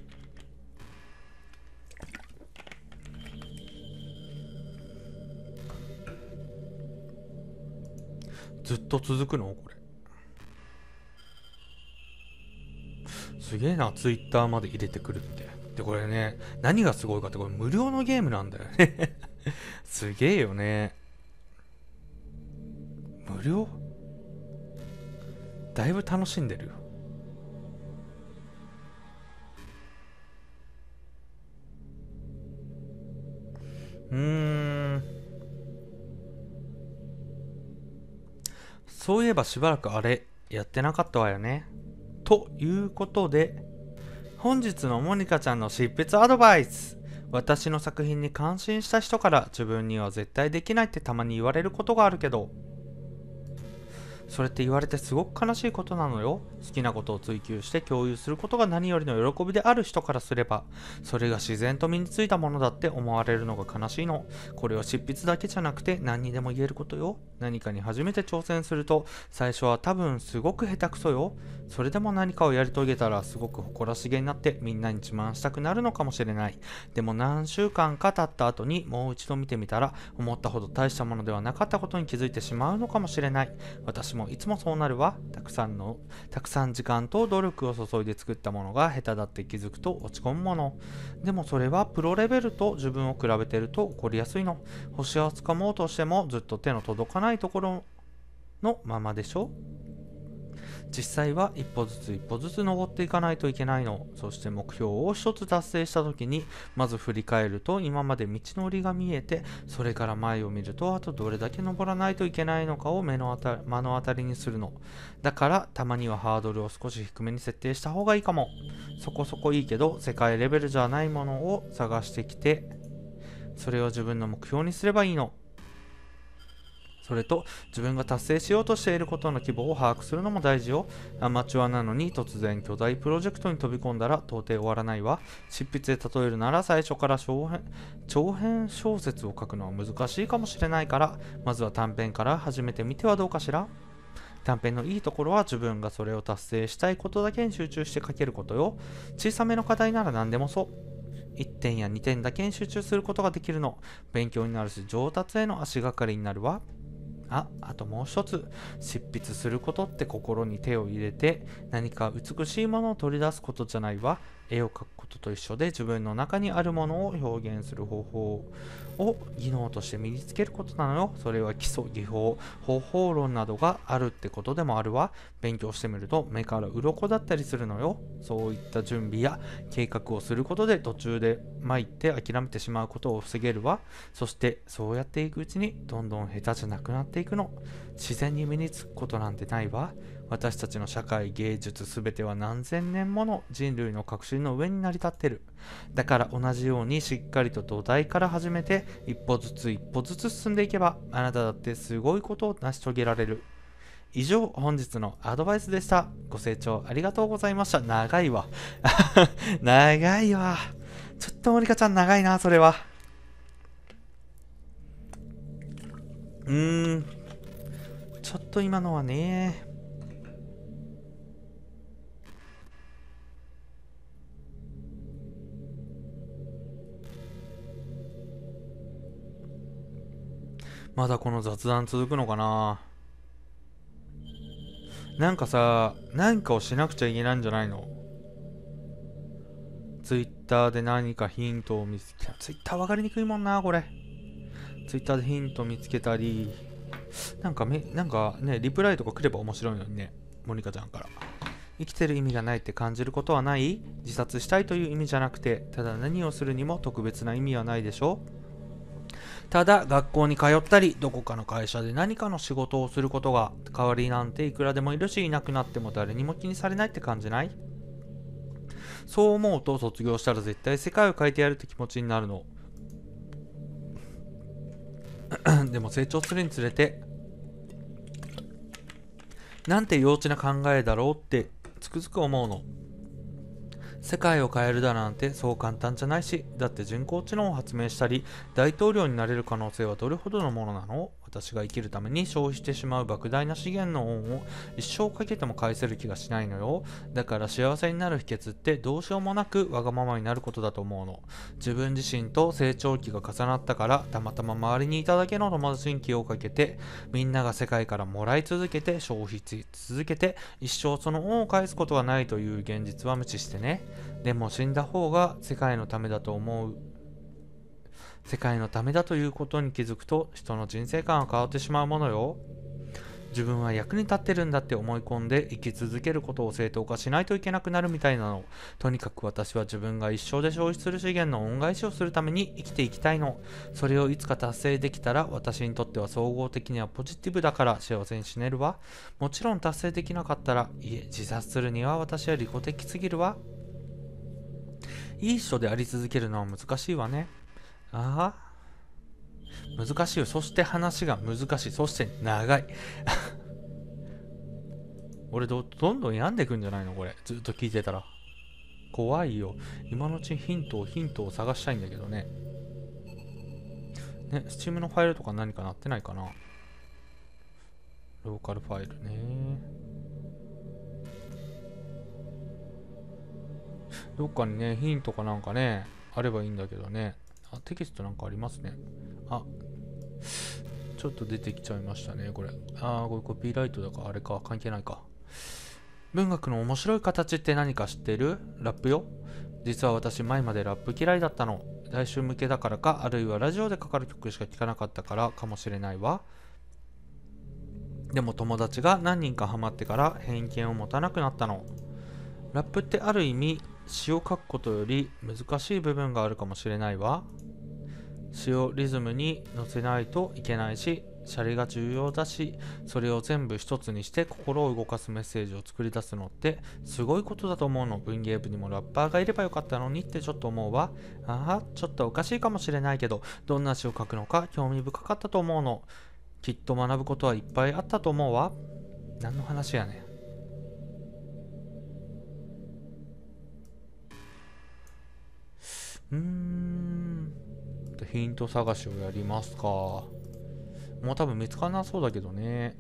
ずっと続くのこれ。すげえな、ツイッターまで入れてくるって。で、これね、何がすごいかって、これ無料のゲームなんだよね。すげえよね。無料？だいぶ楽しんでるよ。うーん。そういえばしばらくあれ、やってなかったわよね。ということで、本日のモニカちゃんの執筆アドバイス。私の作品に感心した人から自分には絶対できないってたまに言われることがあるけど、それって言われてすごく悲しいことなのよ。好きなことを追求して共有することが何よりの喜びである人からすれば、それが自然と身についたものだって思われるのが悲しいの。これは執筆だけじゃなくて何にでも言えることよ。何かに初めて挑戦すると、最初は多分すごく下手くそよ。それでも何かをやり遂げたらすごく誇らしげになってみんなに自慢したくなるのかもしれない。でも何週間か経った後にもう一度見てみたら、思ったほど大したものではなかったことに気づいてしまうのかもしれない。私もいつもそうなるわ。たくさんのたくさん時間と努力を注いで作ったものが下手だって気づくと落ち込むもの。でもそれはプロレベルと自分を比べてると起こりやすいの。星をつかもうとしてもずっと手の届かないところのままでしょ。実際は一歩ずつ一歩ずつ登っていかないといけないの。そして目標を一つ達成した時に、まず振り返ると今まで道のりが見えて、それから前を見るとあとどれだけ登らないといけないのかを目の当た目の当たりにするの。だからたまにはハードルを少し低めに設定した方がいいかも。そこそこいいけど世界レベルじゃないものを探してきて、それを自分の目標にすればいいの。それと自分が達成しようとしていることの規模を把握するのも大事よ。アマチュアなのに突然巨大プロジェクトに飛び込んだら到底終わらないわ。執筆で例えるなら最初から長編長編小説を書くのは難しいかもしれないから、まずは短編から始めてみてはどうかしら。短編のいいところは自分がそれを達成したいことだけに集中して書けることよ。小さめの課題なら何でもそう。いってんやにてんだけに集中することができるの。勉強になるし上達への足がかりになるわ。あ、あともう一つ、執筆することって心に手を入れて何か美しいものを取り出すことじゃないわ。絵を描くことと一緒で自分の中にあるものを表現する方法を技能として身につけることなのよ。それは基礎、技法、方法論などがあるってことでもあるわ。勉強してみると目から鱗だったりするのよ。そういった準備や計画をすることで途中で参って諦めてしまうことを防げるわ。そしてそうやっていくうちにどんどん下手じゃなくなっていくの。自然に身につくことなんてないわ。私たちの社会、芸術すべては何千年もの人類の革新の上に成り立ってる。だから同じようにしっかりと土台から始めて一歩ずつ一歩ずつ進んでいけば、あなただってすごいことを成し遂げられる。以上、本日のアドバイスでした。ご清聴ありがとうございました。長いわ。長いわ。ちょっとモニカちゃん長いな、それは。うーん。ちょっと今のはね。まだこの雑談続くのかな。なんかさ、なんかをしなくちゃいけないんじゃないの？ツイッターで何かヒントを見つけた。ツイッター分かりにくいもんな、これ。ツイッターでヒント見つけたり、なんかめ、なんかね、リプライとか来れば面白いのにね、モニカちゃんから。生きてる意味がないって感じることはない？自殺したいという意味じゃなくて、ただ何をするにも特別な意味はないでしょ？ただ学校に通ったりどこかの会社で何かの仕事をすることが代わりなんていくらでもいるし、いなくなっても誰にも気にされないって感じない？ そう思うと卒業したら絶対世界を変えてやるって気持ちになるの。でも成長するにつれて、なんて幼稚な考えだろうってつくづく思うの。世界を変えるだなんてそう簡単じゃないし、だって人工知能を発明したり大統領になれる可能性はどれほどのものなの？私が生きるために消費してしまう莫大な資源の恩を一生かけても返せる気がしないのよ。だから幸せになる秘訣ってどうしようもなくわがままになることだと思うの。自分自身と成長期が重なったから、たまたま周りにいただけの友達に気をかけて、みんなが世界からもらい続けて消費し続けて一生その恩を返すことはないという現実は無視してね。でも死んだ方が世界のためだと思う。世界のためだということに気づくと人の人生観は変わってしまうものよ。自分は役に立ってるんだって思い込んで生き続けることを正当化しないといけなくなるみたいなの。とにかく私は自分が一生で消費する資源の恩返しをするために生きていきたいの。それをいつか達成できたら私にとっては総合的にはポジティブだから幸せに死ねるわ。もちろん達成できなかったら、いえ自殺するには私は利己的すぎるわ。いい人であり続けるのは難しいわね。ああ、難しいよ。そして話が難しい。そして長い。俺ど、どんどん病んでくんじゃないのこれ。ずっと聞いてたら。怖いよ。今のうちにヒントを、ヒントを探したいんだけどね。ね、スチームのファイルとか何かなってないかな。ローカルファイルね。どっかにね、ヒントかなんかね、あればいいんだけどね。あ、テキストなんかありますね。あ、ちょっと出てきちゃいましたね、これ。あー、これコピーライトだからあれか、関係ないか。文学の面白い形って何か知ってる？ラップよ。実は私前までラップ嫌いだったの。大衆向けだからか、あるいはラジオでかかる曲しか聴かなかったからかもしれないわ。でも友達が何人かハマってから偏見を持たなくなったの。ラップってある意味詩を書くことより難しい部分があるかもしれないわ。詩をリズムに乗せないといけないし、シャレが重要だし、それを全部一つにして心を動かすメッセージを作り出すのってすごいことだと思うの。文芸部にもラッパーがいればよかったのにってちょっと思うわ。ああ、ちょっとおかしいかもしれないけど、どんな詩を書くのか興味深かったと思うの。きっと学ぶことはいっぱいあったと思うわ。何の話やねん。うーん。ヒント探しをやりますか。もう多分見つからなそうだけどね。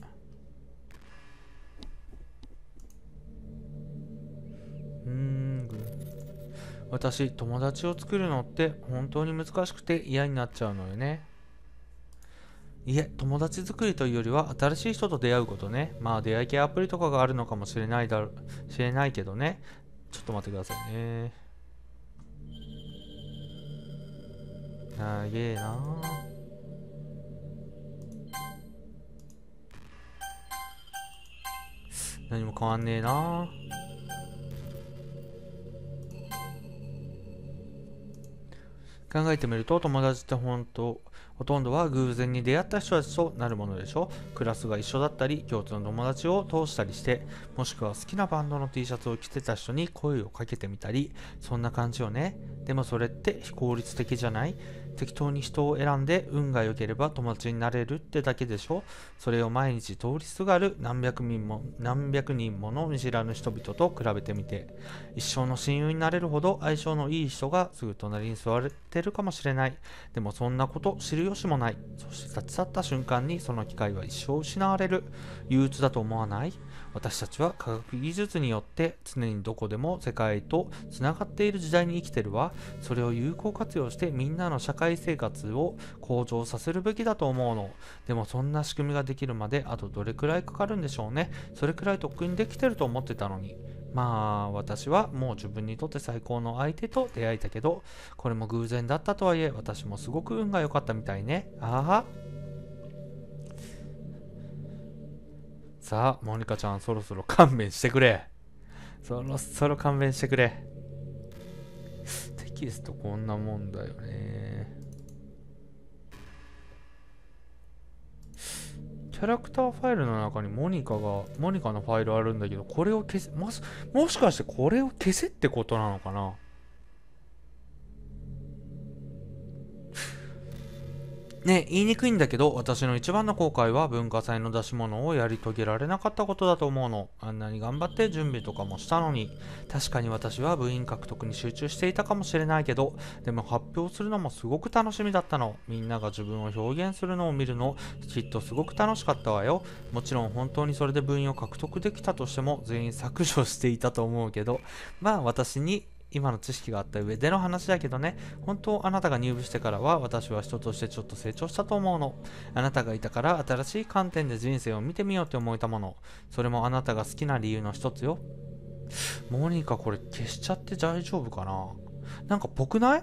うーん。私、友達を作るのって本当に難しくて嫌になっちゃうのよね。いえ、友達作りというよりは新しい人と出会うことね。まあ出会い系アプリとかがあるのかもしれないだろ、しれないけどね。ちょっと待ってくださいね。なげえなー。何も変わんねえなー。考えてみると友達って本当ほとんどは偶然に出会った人たちとなるものでしょ。クラスが一緒だったり共通の友達を通したりして、もしくは好きなバンドの T シャツを着てた人に声をかけてみたり、そんな感じよね。でもそれって非効率的じゃない？適当に人を選んで運が良ければ友達になれるってだけでしょ。それを毎日通りすがる何百人も何百人もの見知らぬ人々と比べてみて、一生の親友になれるほど相性のいい人がすぐ隣に座ってるかもしれない。でもそんなこと知る由もない。そして立ち去った瞬間にその機会は一生失われる。憂鬱だと思わない？私たちは科学技術によって常にどこでも世界とつながっている時代に生きてるわ。それを有効活用してみんなの社会生活を向上させるべきだと思うの。でもそんな仕組みができるまであとどれくらいかかるんでしょうね。それくらいとっくにできてると思ってたのに。まあ私はもう自分にとって最高の相手と出会えたけど、これも偶然だったとはいえ私もすごく運が良かったみたいね。ああ。さあ、モニカちゃん、そろそろ勘弁してくれ。そろそろ勘弁してくれ。テキストこんなもんだよね。キキャラクターファイルの中にモニカが、モニカのファイルあるんだけど、これを消せ、もし、もしかしてこれを消せってことなのかな。ね、言いにくいんだけど、私の一番の後悔は文化祭の出し物をやり遂げられなかったことだと思うの。あんなに頑張って準備とかもしたのに。確かに私は部員獲得に集中していたかもしれないけど、でも発表するのもすごく楽しみだったの。みんなが自分を表現するのを見るの、きっとすごく楽しかったわよ。もちろん本当にそれで部員を獲得できたとしても、全員削除していたと思うけど、まあ私に今の知識があった上での話だけどね、本当あなたが入部してからは私は人としてちょっと成長したと思うの。あなたがいたから新しい観点で人生を見てみようって思えたもの。それもあなたが好きな理由の一つよ。モニカこれ消しちゃって大丈夫かな。なんかぽくない？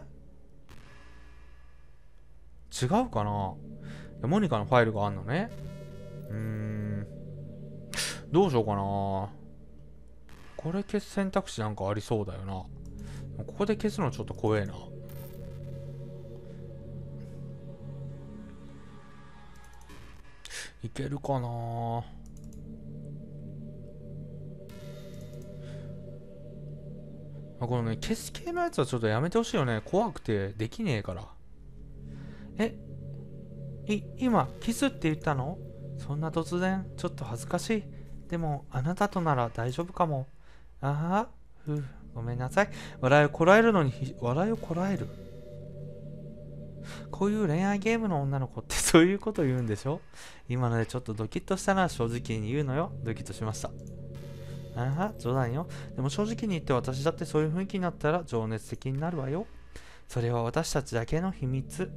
違うかな。モニカのファイルがあんのね。うーん。どうしようかな。これ消す選択肢なんかありそうだよな。ここで消すのちょっと怖えな。いけるかな。このね、消す系のやつはちょっとやめてほしいよね。怖くてできねえから。え、い、今、キスって言ったの？そんな突然、ちょっと恥ずかしい。でも、あなたとなら大丈夫かも。ああ、ふう。ごめんなさい。笑いをこらえるのに、笑いをこらえる。こういう恋愛ゲームの女の子ってそういうこと言うんでしょ？今のでちょっとドキッとしたら正直に言うのよ。ドキッとしました。ああ、冗談よ。でも正直に言って私だってそういう雰囲気になったら情熱的になるわよ。それは私たちだけの秘密。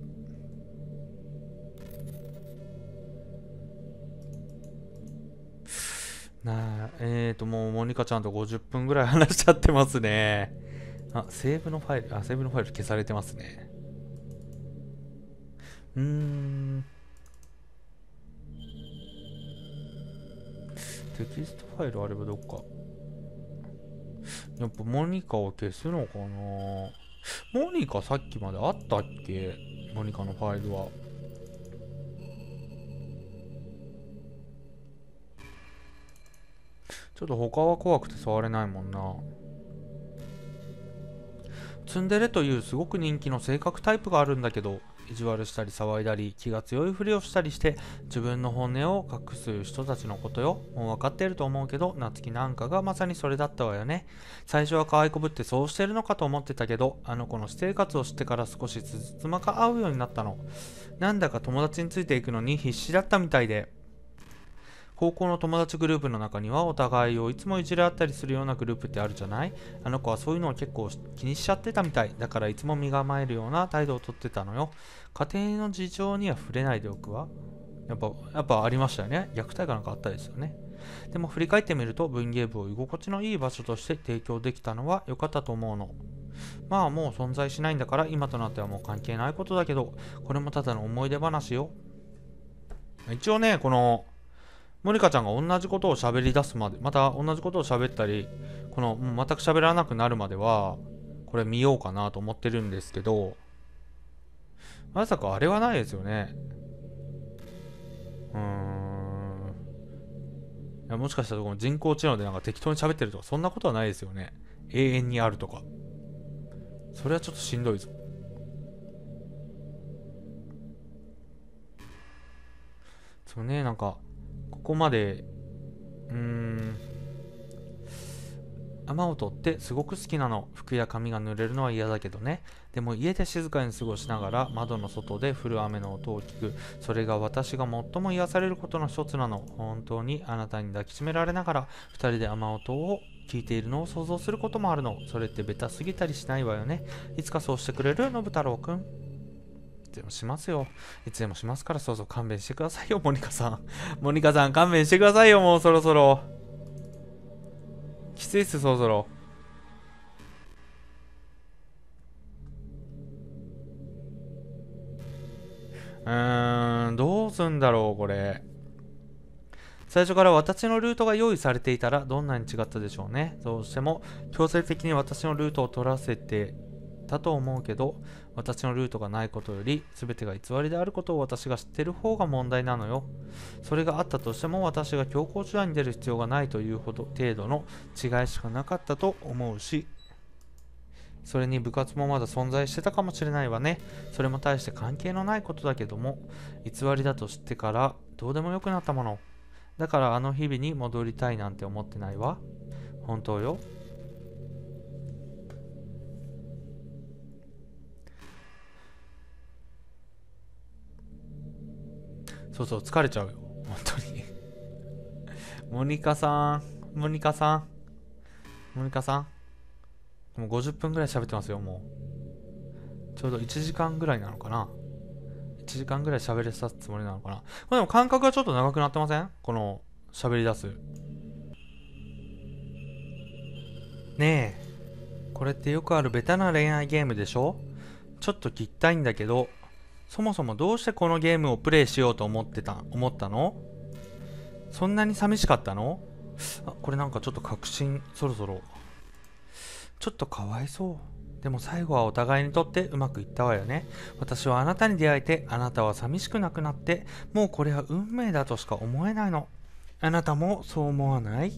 なあ、えーと、もうモニカちゃんとごじゅっぷんぐらい話しちゃってますね。あ、セーブのファイル、あ、セーブのファイル消されてますね。うーん。テキストファイルあればどっか。やっぱモニカを消すのかな。モニカさっきまであったっけ？モニカのファイルは。ちょっと他は怖くて触れないもんな。ツンデレというすごく人気の性格タイプがあるんだけど、意地悪したり騒いだり気が強いふりをしたりして自分の本音を隠す人たちのことよ。もう分かっていると思うけど、夏希なんかがまさにそれだったわよね。最初は可愛こぶってそうしてるのかと思ってたけど、あの子の私生活を知ってから少しつじつまが合うようになったの。なんだか友達についていくのに必死だったみたいで。高校の友達グループの中にはお互いをいつもいじり合ったりするようなグループってあるじゃない？あの子はそういうのを結構気にしちゃってたみたい。だからいつも身構えるような態度をとってたのよ。家庭の事情には触れないでおくわ。やっぱ、やっぱありましたよね。虐待かなんかあったですよね。でも振り返ってみると文芸部を居心地のいい場所として提供できたのは良かったと思うの。まあもう存在しないんだから今となってはもう関係ないことだけど、これもただの思い出話よ。一応ね、このモニカちゃんが同じことを喋り出すまで、また同じことを喋ったり、このもう全く喋らなくなるまでは、これ見ようかなと思ってるんですけど、まさかあれはないですよね。うーん。いやもしかしたらこの人工知能でなんか適当に喋ってるとか、そんなことはないですよね。永遠にあるとか。それはちょっとしんどいぞ。そうね、なんか、ここまで、うーん、雨音ってすごく好きなの。服や髪が濡れるのは嫌だけどね。でも家で静かに過ごしながら窓の外で降る雨の音を聞く。それが私が最も癒されることの一つなの。本当にあなたに抱きしめられながらふたりで雨音を聞いているのを想像することもあるの。それってベタすぎたりしないわよね。いつかそうしてくれる？のぶ太郎くん。いつでもしますよ。いつでもしますからそうそう勘弁してくださいよ、モニカさん。モニカさん勘弁してくださいよ、もうそろそろ。きついっす、そろそろ。うーん、どうすんだろう、これ。最初から私のルートが用意されていたらどんなに違ったでしょうね。どうしても強制的に私のルートを取らせてったと思うけど、私のルートがないことより全てが偽りであることを私が知ってる方が問題なのよ。それがあったとしても私が強行手段に出る必要がないというほど程度の違いしかなかったと思うし、それに部活もまだ存在してたかもしれないわね。それも大して関係のないことだけども、偽りだと知ってからどうでもよくなったもの。だからあの日々に戻りたいなんて思ってないわ。本当よ。そうそう、疲れちゃうよ。本当に。モニカさん、モニカさん、モニカさん。もうごじゅっぷんぐらい喋ってますよ、もう。ちょうどいちじかんぐらいなのかな。いちじかんぐらい喋れたつもりなのかな。これでも間隔がちょっと長くなってません？この喋り出す。ねえ、これってよくあるベタな恋愛ゲームでしょ？ちょっと聞きたいんだけど、そもそもどうしてこのゲームをプレイしようと思ってた、思ったの？そんなに寂しかったの？あ、これなんかちょっと確信、そろそろ。ちょっとかわいそう。でも最後はお互いにとってうまくいったわよね。私はあなたに出会えて、あなたは寂しくなくなって、もうこれは運命だとしか思えないの。あなたもそう思わない？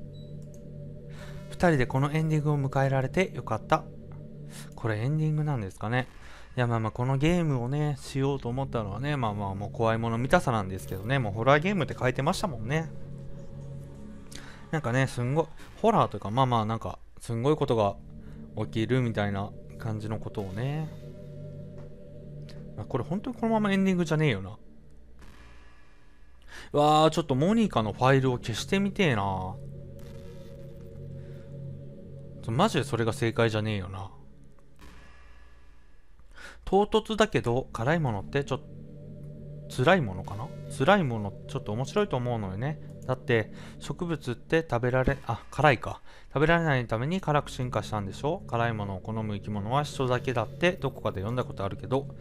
二人でこのエンディングを迎えられてよかった。これエンディングなんですかね。いやまあまあこのゲームをね、しようと思ったのはね、まあまあもう怖いもの見たさなんですけどね、もうホラーゲームって書いてましたもんね。なんかね、すんごい、ホラーというかまあまあなんか、すんごいことが起きるみたいな感じのことをね。あ、これ本当にこのままエンディングじゃねえよな。うわー、ちょっとモニカのファイルを消してみてえな。マジでそれが正解じゃねえよな。唐突だけど辛いものってちょっと辛いものかな。辛いものちょっと面白いと思うのよね。だって植物って食べられ、あ、辛いか。食べられないために辛く進化したんでしょ。辛いものを好む生き物は人だけだってどこかで読んだことあるけど、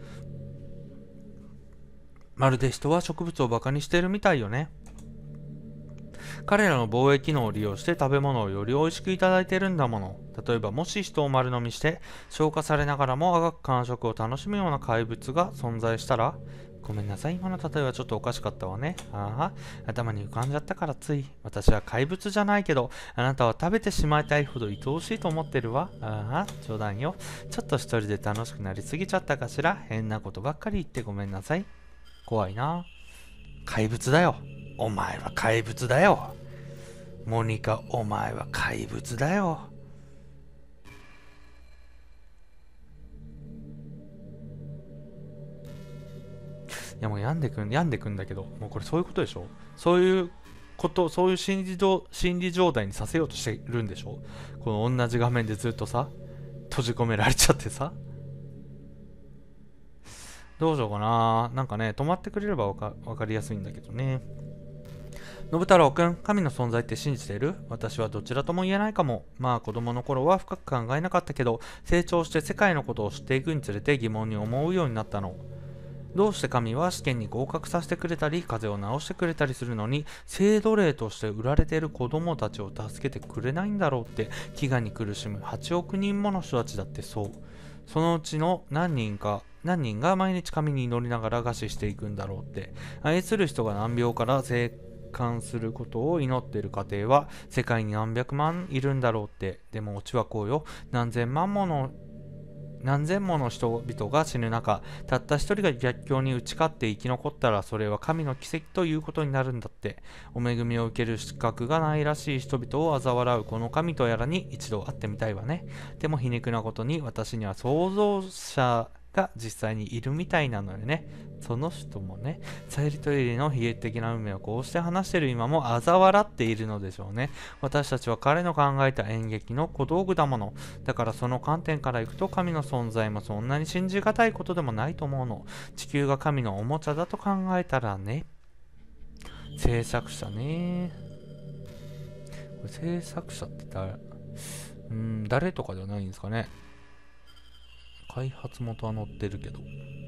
まるで人は植物をバカにしているみたいよね。彼らの防衛機能を利用して食べ物をより美味しくいただいているんだもの。例えばもし人を丸飲みして消化されながらもあがく感触を楽しむような怪物が存在したら、ごめんなさい、今の例えはちょっとおかしかったわね。ああ、頭に浮かんじゃったからつい。私は怪物じゃないけど、あなたは食べてしまいたいほど愛おしいと思ってるわ。ああ、冗談よ。ちょっと一人で楽しくなりすぎちゃったかしら。変なことばっかり言ってごめんなさい。怖いな。怪物だよ。お前は怪物だよ。モニカ、お前は怪物だよ。いやもう病んでくん、病んでくんだけど、もうこれそういうことでしょ。そういうこと、そういう心理状心理状態にさせようとしてるんでしょ。この同じ画面でずっとさ、閉じ込められちゃってさ。どうしようかな。なんかね、止まってくれればわか、わかりやすいんだけどね。信太郎くん、神の存在って信じてる？私はどちらとも言えないかも。まあ子供の頃は深く考えなかったけど、成長して世界のことを知っていくにつれて疑問に思うようになったの。どうして神は試験に合格させてくれたり、風邪を治してくれたりするのに、聖奴隷として売られている子供たちを助けてくれないんだろうって、飢餓に苦しむはちおくにんもの人たちだってそう。そのうちの何人か、何人が毎日神に祈りながら餓死していくんだろうって。愛する人が難病から生還することを祈っている家庭は世界に何百万いるんだろうって。でもオチはこうよ。何千万もの何千もの人々が死ぬ中、たった一人が逆境に打ち勝って生き残ったら、それは神の奇跡ということになるんだって。お恵みを受ける資格がないらしい人々を嘲笑うこの神とやらに一度会ってみたいわね。でも皮肉なことに私には創造者が実際にいるみたいなのよね。その人もね、サイリとエリの悲劇的な運命をこうして話している今も嘲笑っているのでしょうね。私たちは彼の考えた演劇の小道具だもの。だからその観点からいくと神の存在もそんなに信じがたいことでもないと思うの。地球が神のおもちゃだと考えたらね。制作者ね。これ制作者って誰、うん、誰とかではないんですかね。開発元は載ってるけど。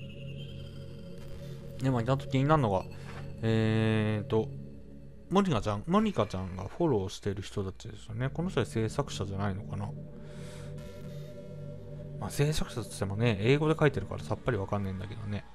でも、ちゃんと気になるのが、えーと、モニカちゃん、モニカちゃんがフォローしてる人たちですよね。この人は制作者じゃないのかな。 まあ制作者としてもね、英語で書いてるからさっぱりわかんないんだけどね。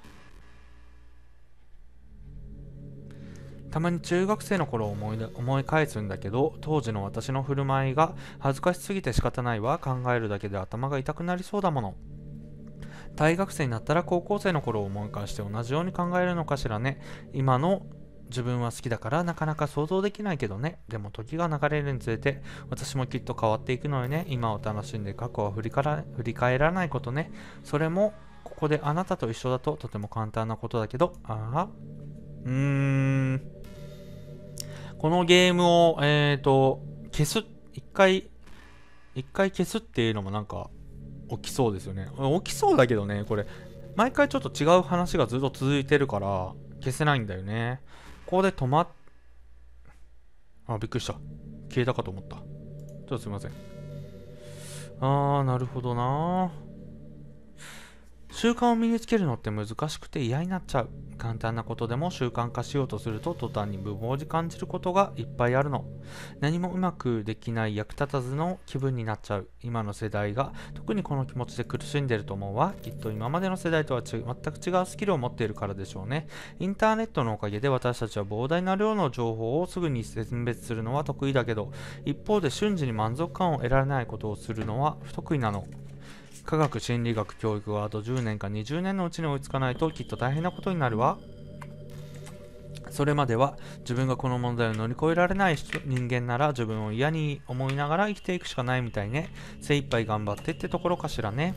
たまに中学生の頃を思い出思い返すんだけど、当時の私の振る舞いが恥ずかしすぎて仕方ないわ。考えるだけで頭が痛くなりそうだもの。大学生になったら高校生の頃を思い返して同じように考えるのかしらね。今の自分は好きだからなかなか想像できないけどね。でも時が流れるにつれて私もきっと変わっていくのよね。今を楽しんで過去は振りから振り返らないことね。それもここであなたと一緒だととても簡単なことだけど、ああ、うーん。このゲームを、えーと、消す、一回、一回消すっていうのもなんか起きそうですよね。起きそうだけどね、これ、毎回ちょっと違う話がずっと続いてるから消せないんだよね。ここで止まっ、あ、びっくりした。消えたかと思った。ちょっとすいません。あー、なるほどな。習慣を身につけるのって難しくて嫌になっちゃう。簡単なことでも習慣化しようとすると途端に無謀に感じることがいっぱいあるの。何もうまくできない役立たずの気分になっちゃう。今の世代が特にこの気持ちで苦しんでると思うわ。きっと今までの世代とはち全く違うスキルを持っているからでしょうね。インターネットのおかげで私たちは膨大な量の情報をすぐに選別するのは得意だけど、一方で瞬時に満足感を得られないことをするのは不得意なの。科学心理学教育があとじゅうねんかにじゅうねんのうちに追いつかないときっと大変なことになるわ。それまでは自分がこの問題を乗り越えられない人間なら自分を嫌に思いながら生きていくしかないみたいね。精一杯頑張ってってところかしらね。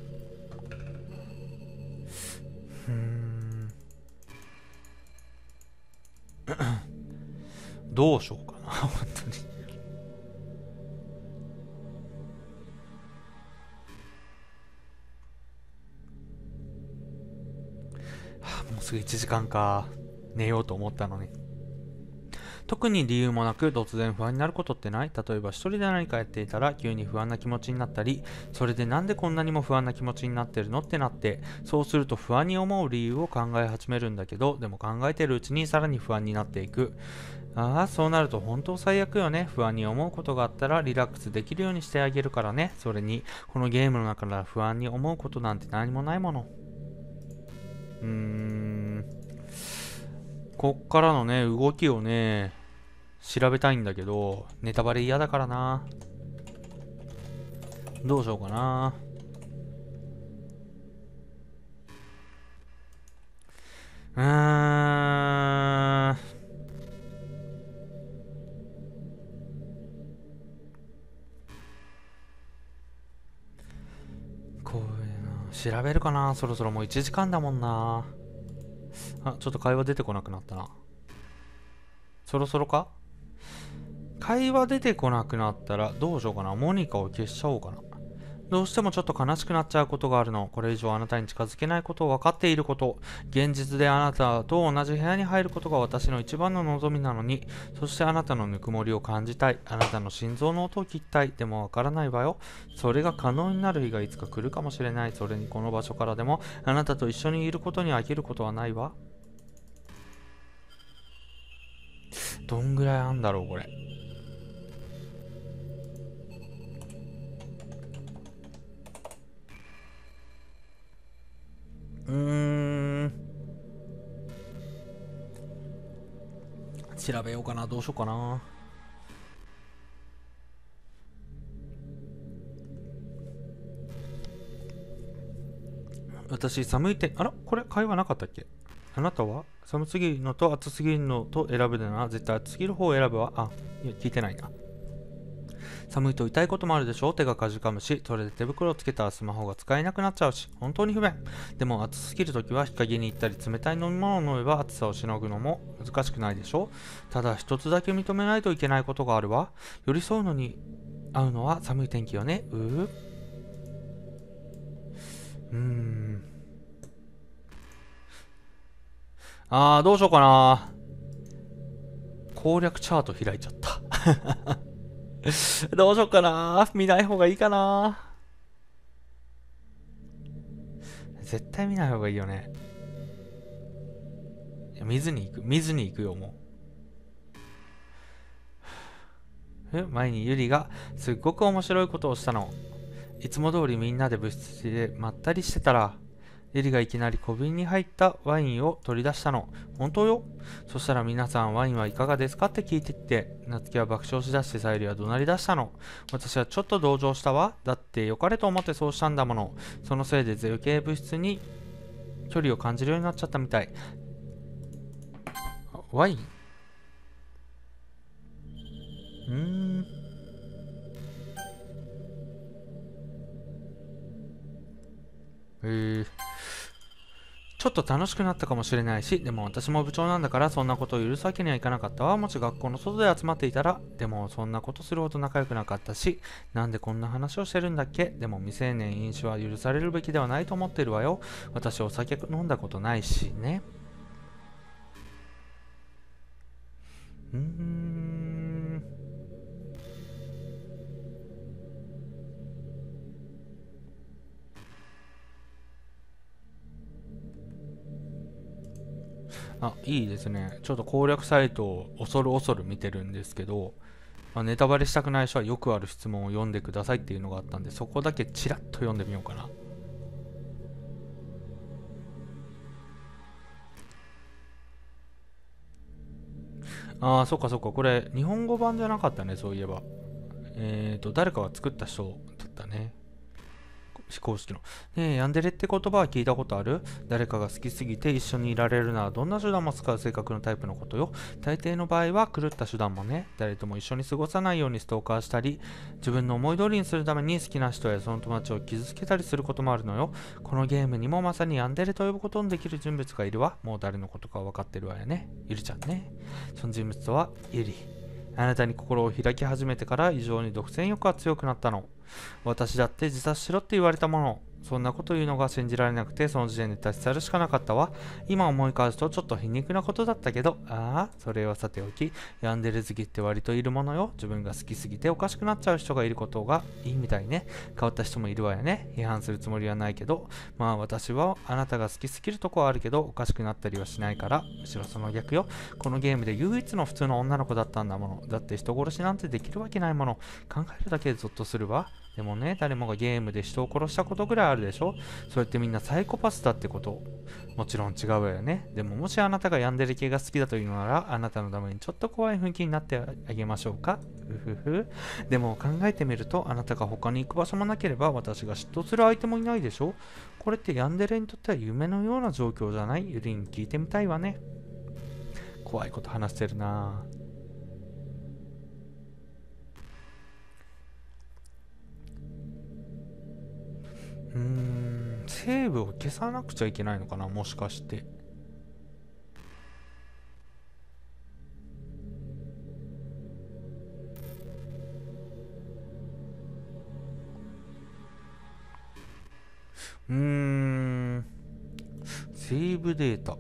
うーんどうしようかな本当に。もうすぐいちじかんか。寝ようと思ったのに。特に理由もなく突然不安になることってない？例えば一人で何かやっていたら急に不安な気持ちになったり、それでなんでこんなにも不安な気持ちになってるのってなって、そうすると不安に思う理由を考え始めるんだけど、でも考えてるうちにさらに不安になっていく。ああ、そうなると本当最悪よね。不安に思うことがあったらリラックスできるようにしてあげるからね。それに、このゲームの中なら不安に思うことなんて何もないもの。うーん。こっからのね、動きをね、調べたいんだけど、ネタバレ嫌だからな。どうしようかな。うーん。こういうの、調べるかな。そろそろもういちじかんだもんな。あ、ちょっと会話出てこなくなったな。そろそろか？会話出てこなくなったらどうしようかな。モニカを消しちゃおうかな。どうしてもちょっと悲しくなっちゃうことがあるの。これ以上あなたに近づけないことを分かっていること。現実であなたと同じ部屋に入ることが私の一番の望みなのに、そしてあなたのぬくもりを感じたい。あなたの心臓の音を聞きたい。でも分からないわよ。それが可能になる日がいつか来るかもしれない。それにこの場所からでもあなたと一緒にいることに飽きることはないわ。どんぐらいあんだろうこれ。うーん。調べようかな。どうしようかな。私、寒いて、あらこれ会話なかったっけ？あなたは寒すぎるのと暑すぎるのと選ぶなら絶対暑すぎる方を選ぶわ。あ、いや、聞いてないな。寒いと痛いこともあるでしょ。手がかじかむし、それで手袋をつけたらスマホが使えなくなっちゃうし、本当に不便。でも暑すぎるときは日陰に行ったり冷たい飲み物を飲めば暑さをしのぐのも難しくないでしょ。ただ一つだけ認めないといけないことがあるわ。寄り添うのに合うのは寒い天気よね。うーうーん。あー、どうしようかな。攻略チャート開いちゃった。どうしようかな。見ない方がいいかな。絶対見ない方がいいよね。いや、見ずに行く。見ずに行くよ、もう。え前にゆりがすっごく面白いことをしたの。 いつも通りみんなで部室でまったりしてたら、エリがいきなり小瓶に入ったワインを取り出したの。本当よ。そしたら皆さんワインはいかがですかって聞いてきて、夏希は爆笑しだしてさゆりは怒鳴り出したの。私はちょっと同情したわ。だって良かれと思ってそうしたんだもの。そのせいで余計物質に距離を感じるようになっちゃったみたい。ワインうーん。へえ。ちょっと楽しくなったかもしれないし、でも私も部長なんだからそんなことを許すわけにはいかなかったわ。もし学校の外で集まっていたら、でもそんなことするほど仲良くなかったし、なんでこんな話をしてるんだっけ。でも未成年飲酒は許されるべきではないと思ってるわよ。私お酒飲んだことないしね。うーん。あ、いいですね。ちょっと攻略サイトを恐る恐る見てるんですけど、まあ、ネタバレしたくない人はよくある質問を読んでくださいっていうのがあったんで、そこだけチラッと読んでみようかな。ああ、そっかそっか。これ、日本語版じゃなかったね、そういえば。えーと、誰かが作った人だったね。非公式の。ねえ、ヤンデレって言葉は聞いたことある。誰かが好きすぎて一緒にいられるならどんな手段も使う性格のタイプのことよ。大抵の場合は狂った手段もね、誰とも一緒に過ごさないようにストーカーしたり、自分の思い通りにするために好きな人やその友達を傷つけたりすることもあるのよ。このゲームにもまさにヤンデレと呼ぶことのできる人物がいるわ。もう誰のことか分かってるわよね。ゆりちゃんね。その人物とはゆり。あなたに心を開き始めてから異常に独占欲が強くなったの。私だって自殺しろって言われたもの。そんなこと言うのが信じられなくて、その時点で立ち去るしかなかったわ。今思い返すとちょっと皮肉なことだったけど、ああ、それはさておき、ヤンデレ好きって割といるものよ。自分が好きすぎておかしくなっちゃう人がいることがいいみたいね。変わった人もいるわよね。批判するつもりはないけど、まあ私はあなたが好きすぎるとこはあるけど、おかしくなったりはしないから、むしろその逆よ。このゲームで唯一の普通の女の子だったんだもの。だって人殺しなんてできるわけないもの。考えるだけでゾッとするわ。でもね、誰もがゲームで人を殺したことぐらいあるでしょ。それってみんなサイコパスだってこと。もちろん違うわよね。でももしあなたがヤンデレ系が好きだというのなら、あなたのためにちょっと怖い雰囲気になってあげましょうか。ふふふ。でも考えてみると、あなたが他に行く場所もなければ私が嫉妬する相手もいないでしょ。これってヤンデレにとっては夢のような状況じゃない？ユリに聞いてみたいわね。怖いこと話してるなぁ。うーん、セーブを消さなくちゃいけないのかな、もしかして。うーん、セーブデータ。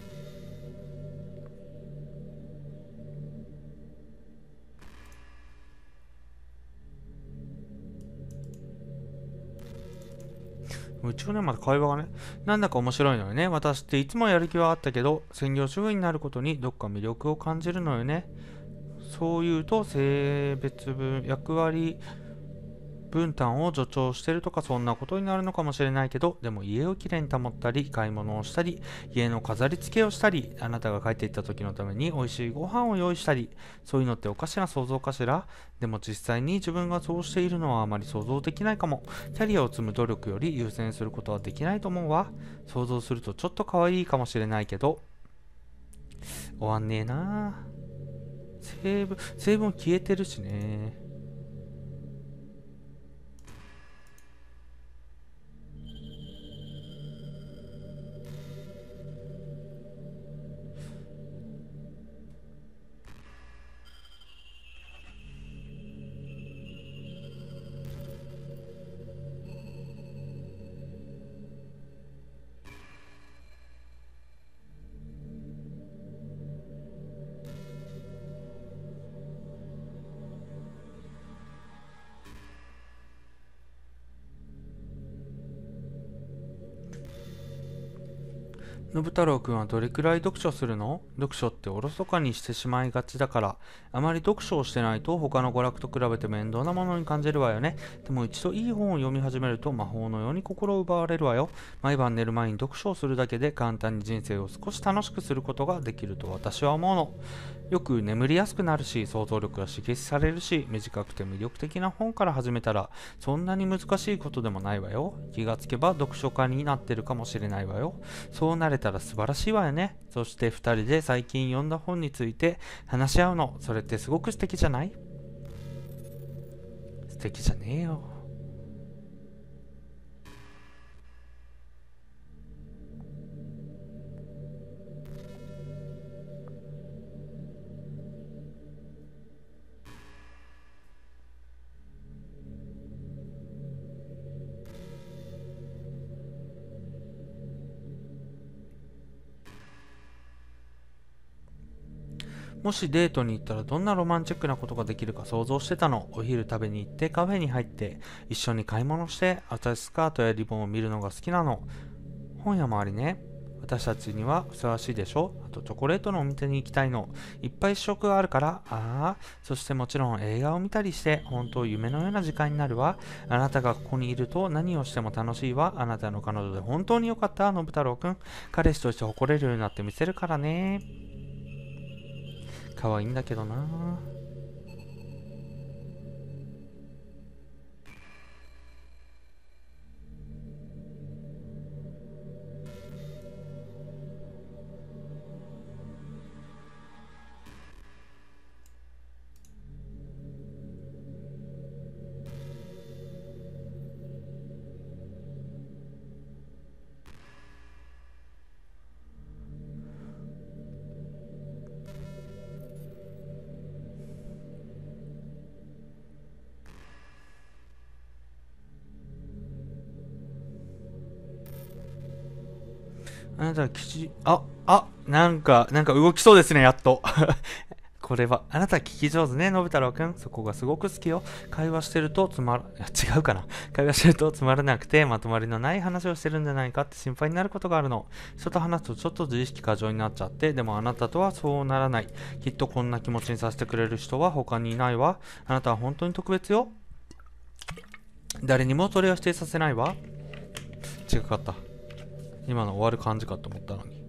一応ね、また会話がね、なんだか面白いのよね。私っていつもやる気はあったけど、専業主婦になることにどっか魅力を感じるのよね。そういうと、性別分、役割分担を助長してるとかそんなことになるのかもしれないけど、でも家をきれいに保ったり、買い物をしたり、家の飾り付けをしたり、あなたが帰っていった時のために美味しいご飯を用意したり、そういうのっておかしな想像かしら。でも実際に自分がそうしているのはあまり想像できないかも。キャリアを積む努力より優先することはできないと思うわ。想像するとちょっと可愛いかもしれないけど、終わんねえな。成分、成分消えてるしね。 信太郎くんはどれくらい読書するの？読書っておろそかにしてしまいがちだから、あまり読書をしてないと他の娯楽と比べて面倒なものに感じるわよね。でも一度いい本を読み始めると魔法のように心を奪われるわよ。毎晩寝る前に読書をするだけで簡単に人生を少し楽しくすることができると私は思うの。よく眠りやすくなるし、想像力が刺激されるし、短くて魅力的な本から始めたら、そんなに難しいことでもないわよ。気がつけば読書家になってるかもしれないわよ。そうなれたら素晴らしいわよね。そしてふたりで最近読んだ本について話し合うの。それってすごく素敵じゃない？素敵じゃねえよ。もしデートに行ったらどんなロマンチックなことができるか想像してたの。お昼食べに行ってカフェに入って一緒に買い物して私スカートやリボンを見るのが好きなの。本屋もありね。私たちにはふさわしいでしょ。あとチョコレートのお店に行きたいの。いっぱい試食があるから。ああ。そしてもちろん映画を見たりして本当夢のような時間になるわ。あなたがここにいると何をしても楽しいわ。あなたの彼女で本当によかった、信太郎くん。彼氏として誇れるようになってみせるからね。可愛いんだけどな。あなたは記事、あ、あ、なんか、なんか動きそうですね、やっと。これは、あなた聞き上手ね、のぶ太郎くん。そこがすごく好きよ。会話してるとつまら、違うかな。会話してるとつまらなくて、まとまりのない話をしてるんじゃないかって心配になることがあるの。人と話すとちょっと自意識過剰になっちゃって、でもあなたとはそうならない。きっとこんな気持ちにさせてくれる人は他にいないわ。あなたは本当に特別よ。誰にもそれは否定させないわ。違かった。今の終わる感じかと思ったのに。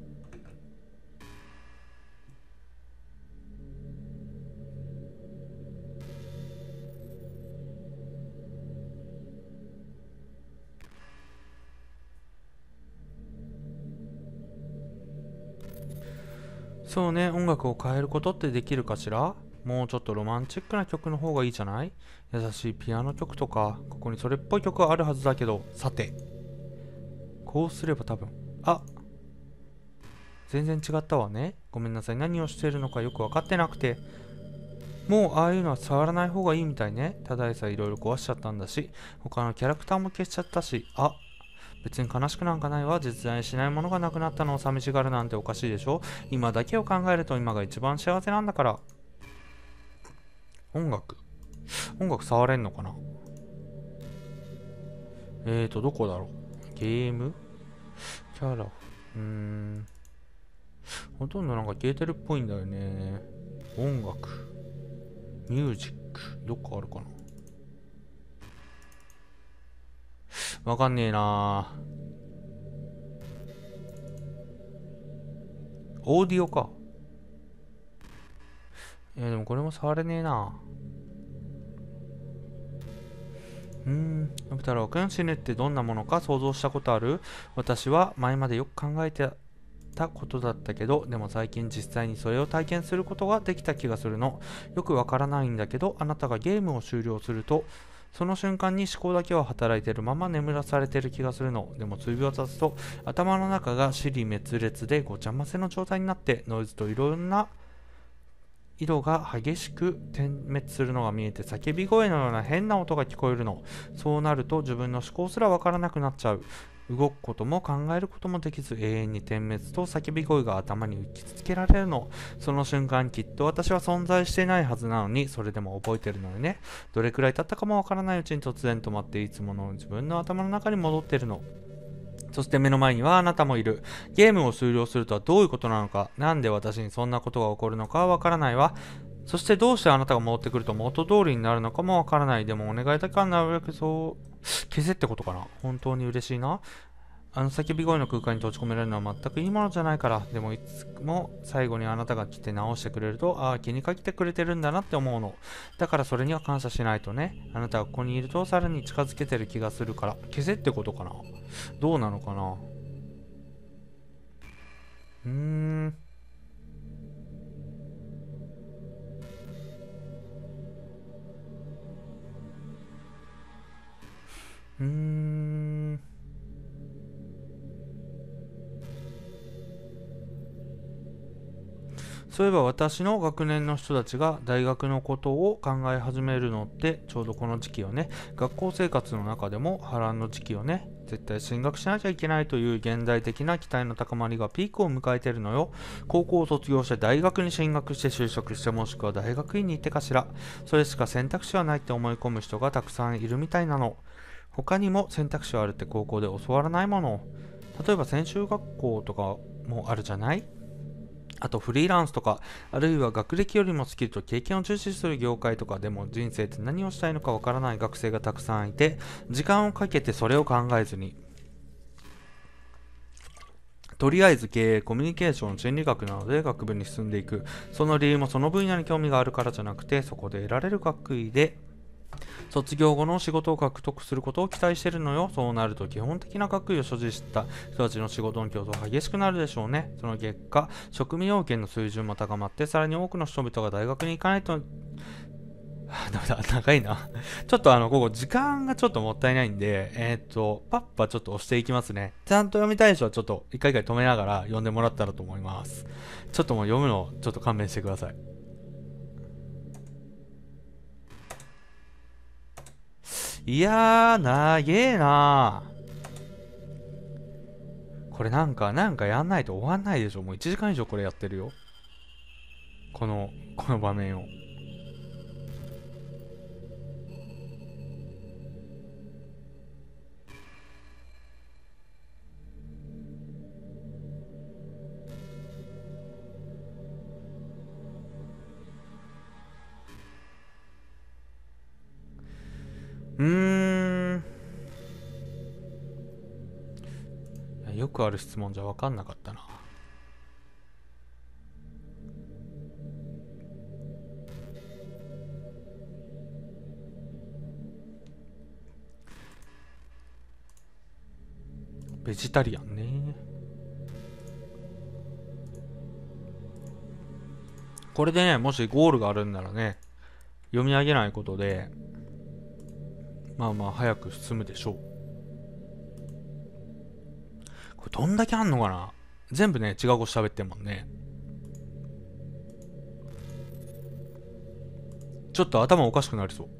そうね、音楽を変えることってできるかしら？もうちょっとロマンチックな曲の方がいいじゃない？優しいピアノ曲とか、ここにそれっぽい曲あるはずだけど、さて、こうすれば多分、あ、全然違ったわね。ごめんなさい、何をしているのかよくわかってなくて。もうああいうのは触らない方がいいみたいね。ただでさえいろいろ壊しちゃったんだし、他のキャラクターも消しちゃったし、あ、別に悲しくなんかないわ。実在しないものがなくなったのを寂しがるなんておかしいでしょ。今だけを考えると今が一番幸せなんだから。音楽音楽触れんのかな？えーと、どこだろう？ゲームキャラうーん。ほとんどなんか消えてるっぽいんだよね。音楽。ミュージック。どっかあるかな？わかんねえな。オーディオか。えー、でもこれも触れねえな。うーん、のぶ太郎くん、死ぬってどんなものか想像したことある？私は前までよく考えてたことだったけど、でも最近実際にそれを体験することができた気がするの。よくわからないんだけど、あなたがゲームを終了すると、その瞬間に思考だけは働いてるまま眠らされてる気がするの。でも数秒経つと、頭の中が尻滅裂でごちゃ混ぜの状態になって、ノイズといろんな色が激しく点滅するのが見えて叫び声のような変な音が聞こえるの。そうなると自分の思考すらわからなくなっちゃう。動くことも考えることもできず永遠に点滅と叫び声が頭に打ちつけられるの。その瞬間きっと私は存在していないはずなのにそれでも覚えてるのよね。どれくらい経ったかもわからないうちに突然止まっていつもの自分の頭の中に戻ってるの。 そして目の前にはあなたもいる。ゲームを終了するとはどういうことなのか、なんで私にそんなことが起こるのかはわからないわ。そしてどうしてあなたが戻ってくると元通りになるのかもわからない。でもお願いだけはなるべくそう消せってことかな。本当に嬉しいな。あの叫び声の空間に閉じ込められるのは全くいいものじゃないから。でもいつも最後にあなたが来て直してくれると、ああ、気にかけてくれてるんだなって思うの。だからそれには感謝しないとね。あなたがここにいるとさらに近づけてる気がするから。消せってことかな。どうなのかな。うーん。うーん。そういえば私の学年の人たちが大学のことを考え始めるのってちょうどこの時期よね。学校生活の中でも波乱の時期よね。絶対進学しなきゃいけないという現代的な期待の高まりがピークを迎えてるのよ。高校を卒業して大学に進学して就職してもしくは大学院に行ってかしら。それしか選択肢はないって思い込む人がたくさんいるみたいなの。他にも選択肢はあるって高校で教わらないもの。例えば専修学校とかもあるじゃない。あとフリーランスとか、あるいは学歴よりもスキルと経験を重視する業界とかでも人生って何をしたいのかわからない学生がたくさんいて、時間をかけてそれを考えずに、とりあえず経営、コミュニケーション、心理学などで学部に進んでいく。その理由もその分野に興味があるからじゃなくて、そこで得られる学位で卒業後の仕事を獲得することを期待しているのよ。そうなると基本的な学位を所持した人たちの仕事の競争が激しくなるでしょうね。その結果、職務要件の水準も高まって、さらに多くの人々が大学に行かないと、ダメだ、長いな。ちょっとあの、ここ時間がちょっともったいないんで、えーっと、パッパちょっと押していきますね。ちゃんと読みたい人はちょっと一回一回止めながら読んでもらったらと思います。ちょっともう読むのちょっと勘弁してください。いやー、なげーなー。これなんか、なんかやんないと終わんないでしょ。もういちじかん以上これやってるよ。この、この場面を。うーん。よくある質問じゃ分かんなかったな。ベジタリアンね。これでね、もしゴールがあるんならね、読み上げないことで、まあまあ早く進むでしょう。これどんだけあんのかな。全部ね、違うこと喋ってんもんね。ちょっと頭おかしくなりそう。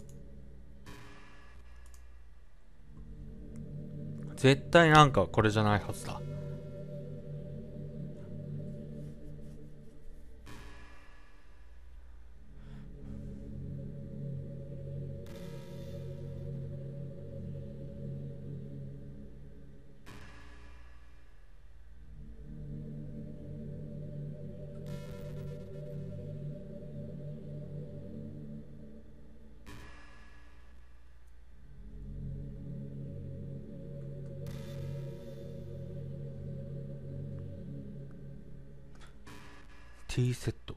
絶対なんかこれじゃないはずだ。T セット。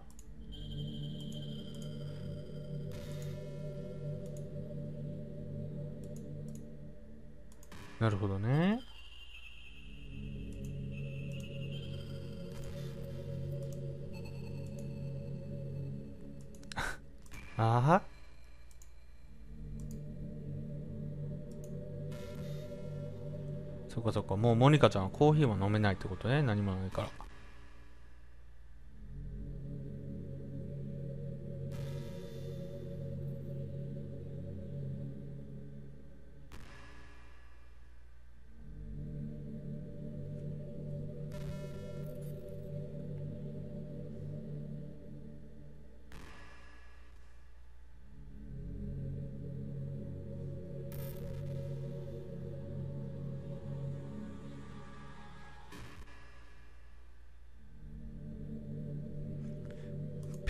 なるほどね。あは。そっかそっか。もうモニカちゃんはコーヒーは飲めないってことね。何もないから。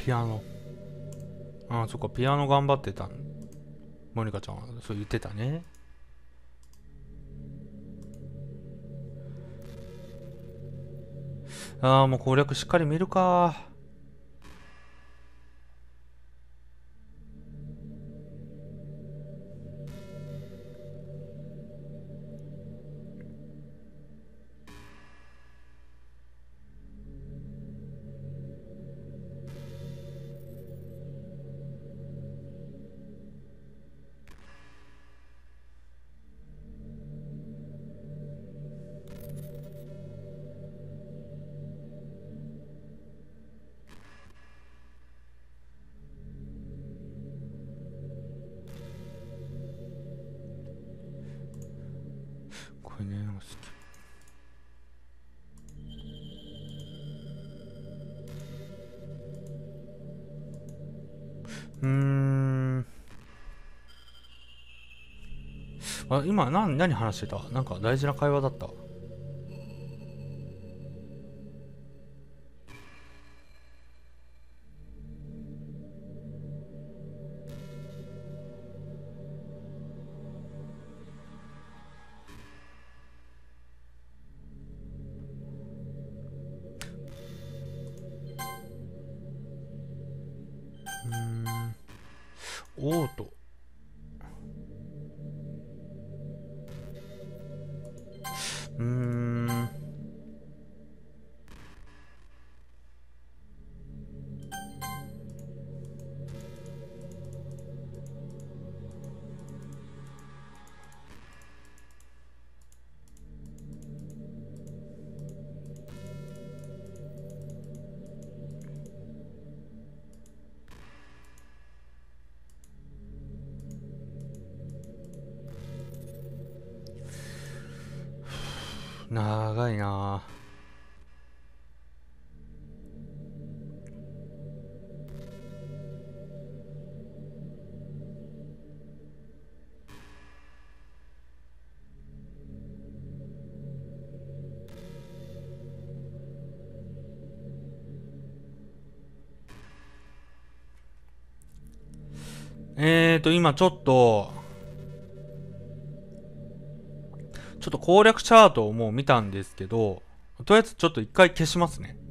ピアノ。ああ、そっか、ピアノ頑張ってたん。モニカちゃんはそう言ってたね。ああ、もう攻略しっかり見るか。これね、好き。うーん。あ、今、な、何話してた？なんか大事な会話だった。うーん。オート。うーん。長いな。えーと、今ちょっと、ちょっと攻略チャートをもう見たんですけど、とりあえずちょっと一回消しますね。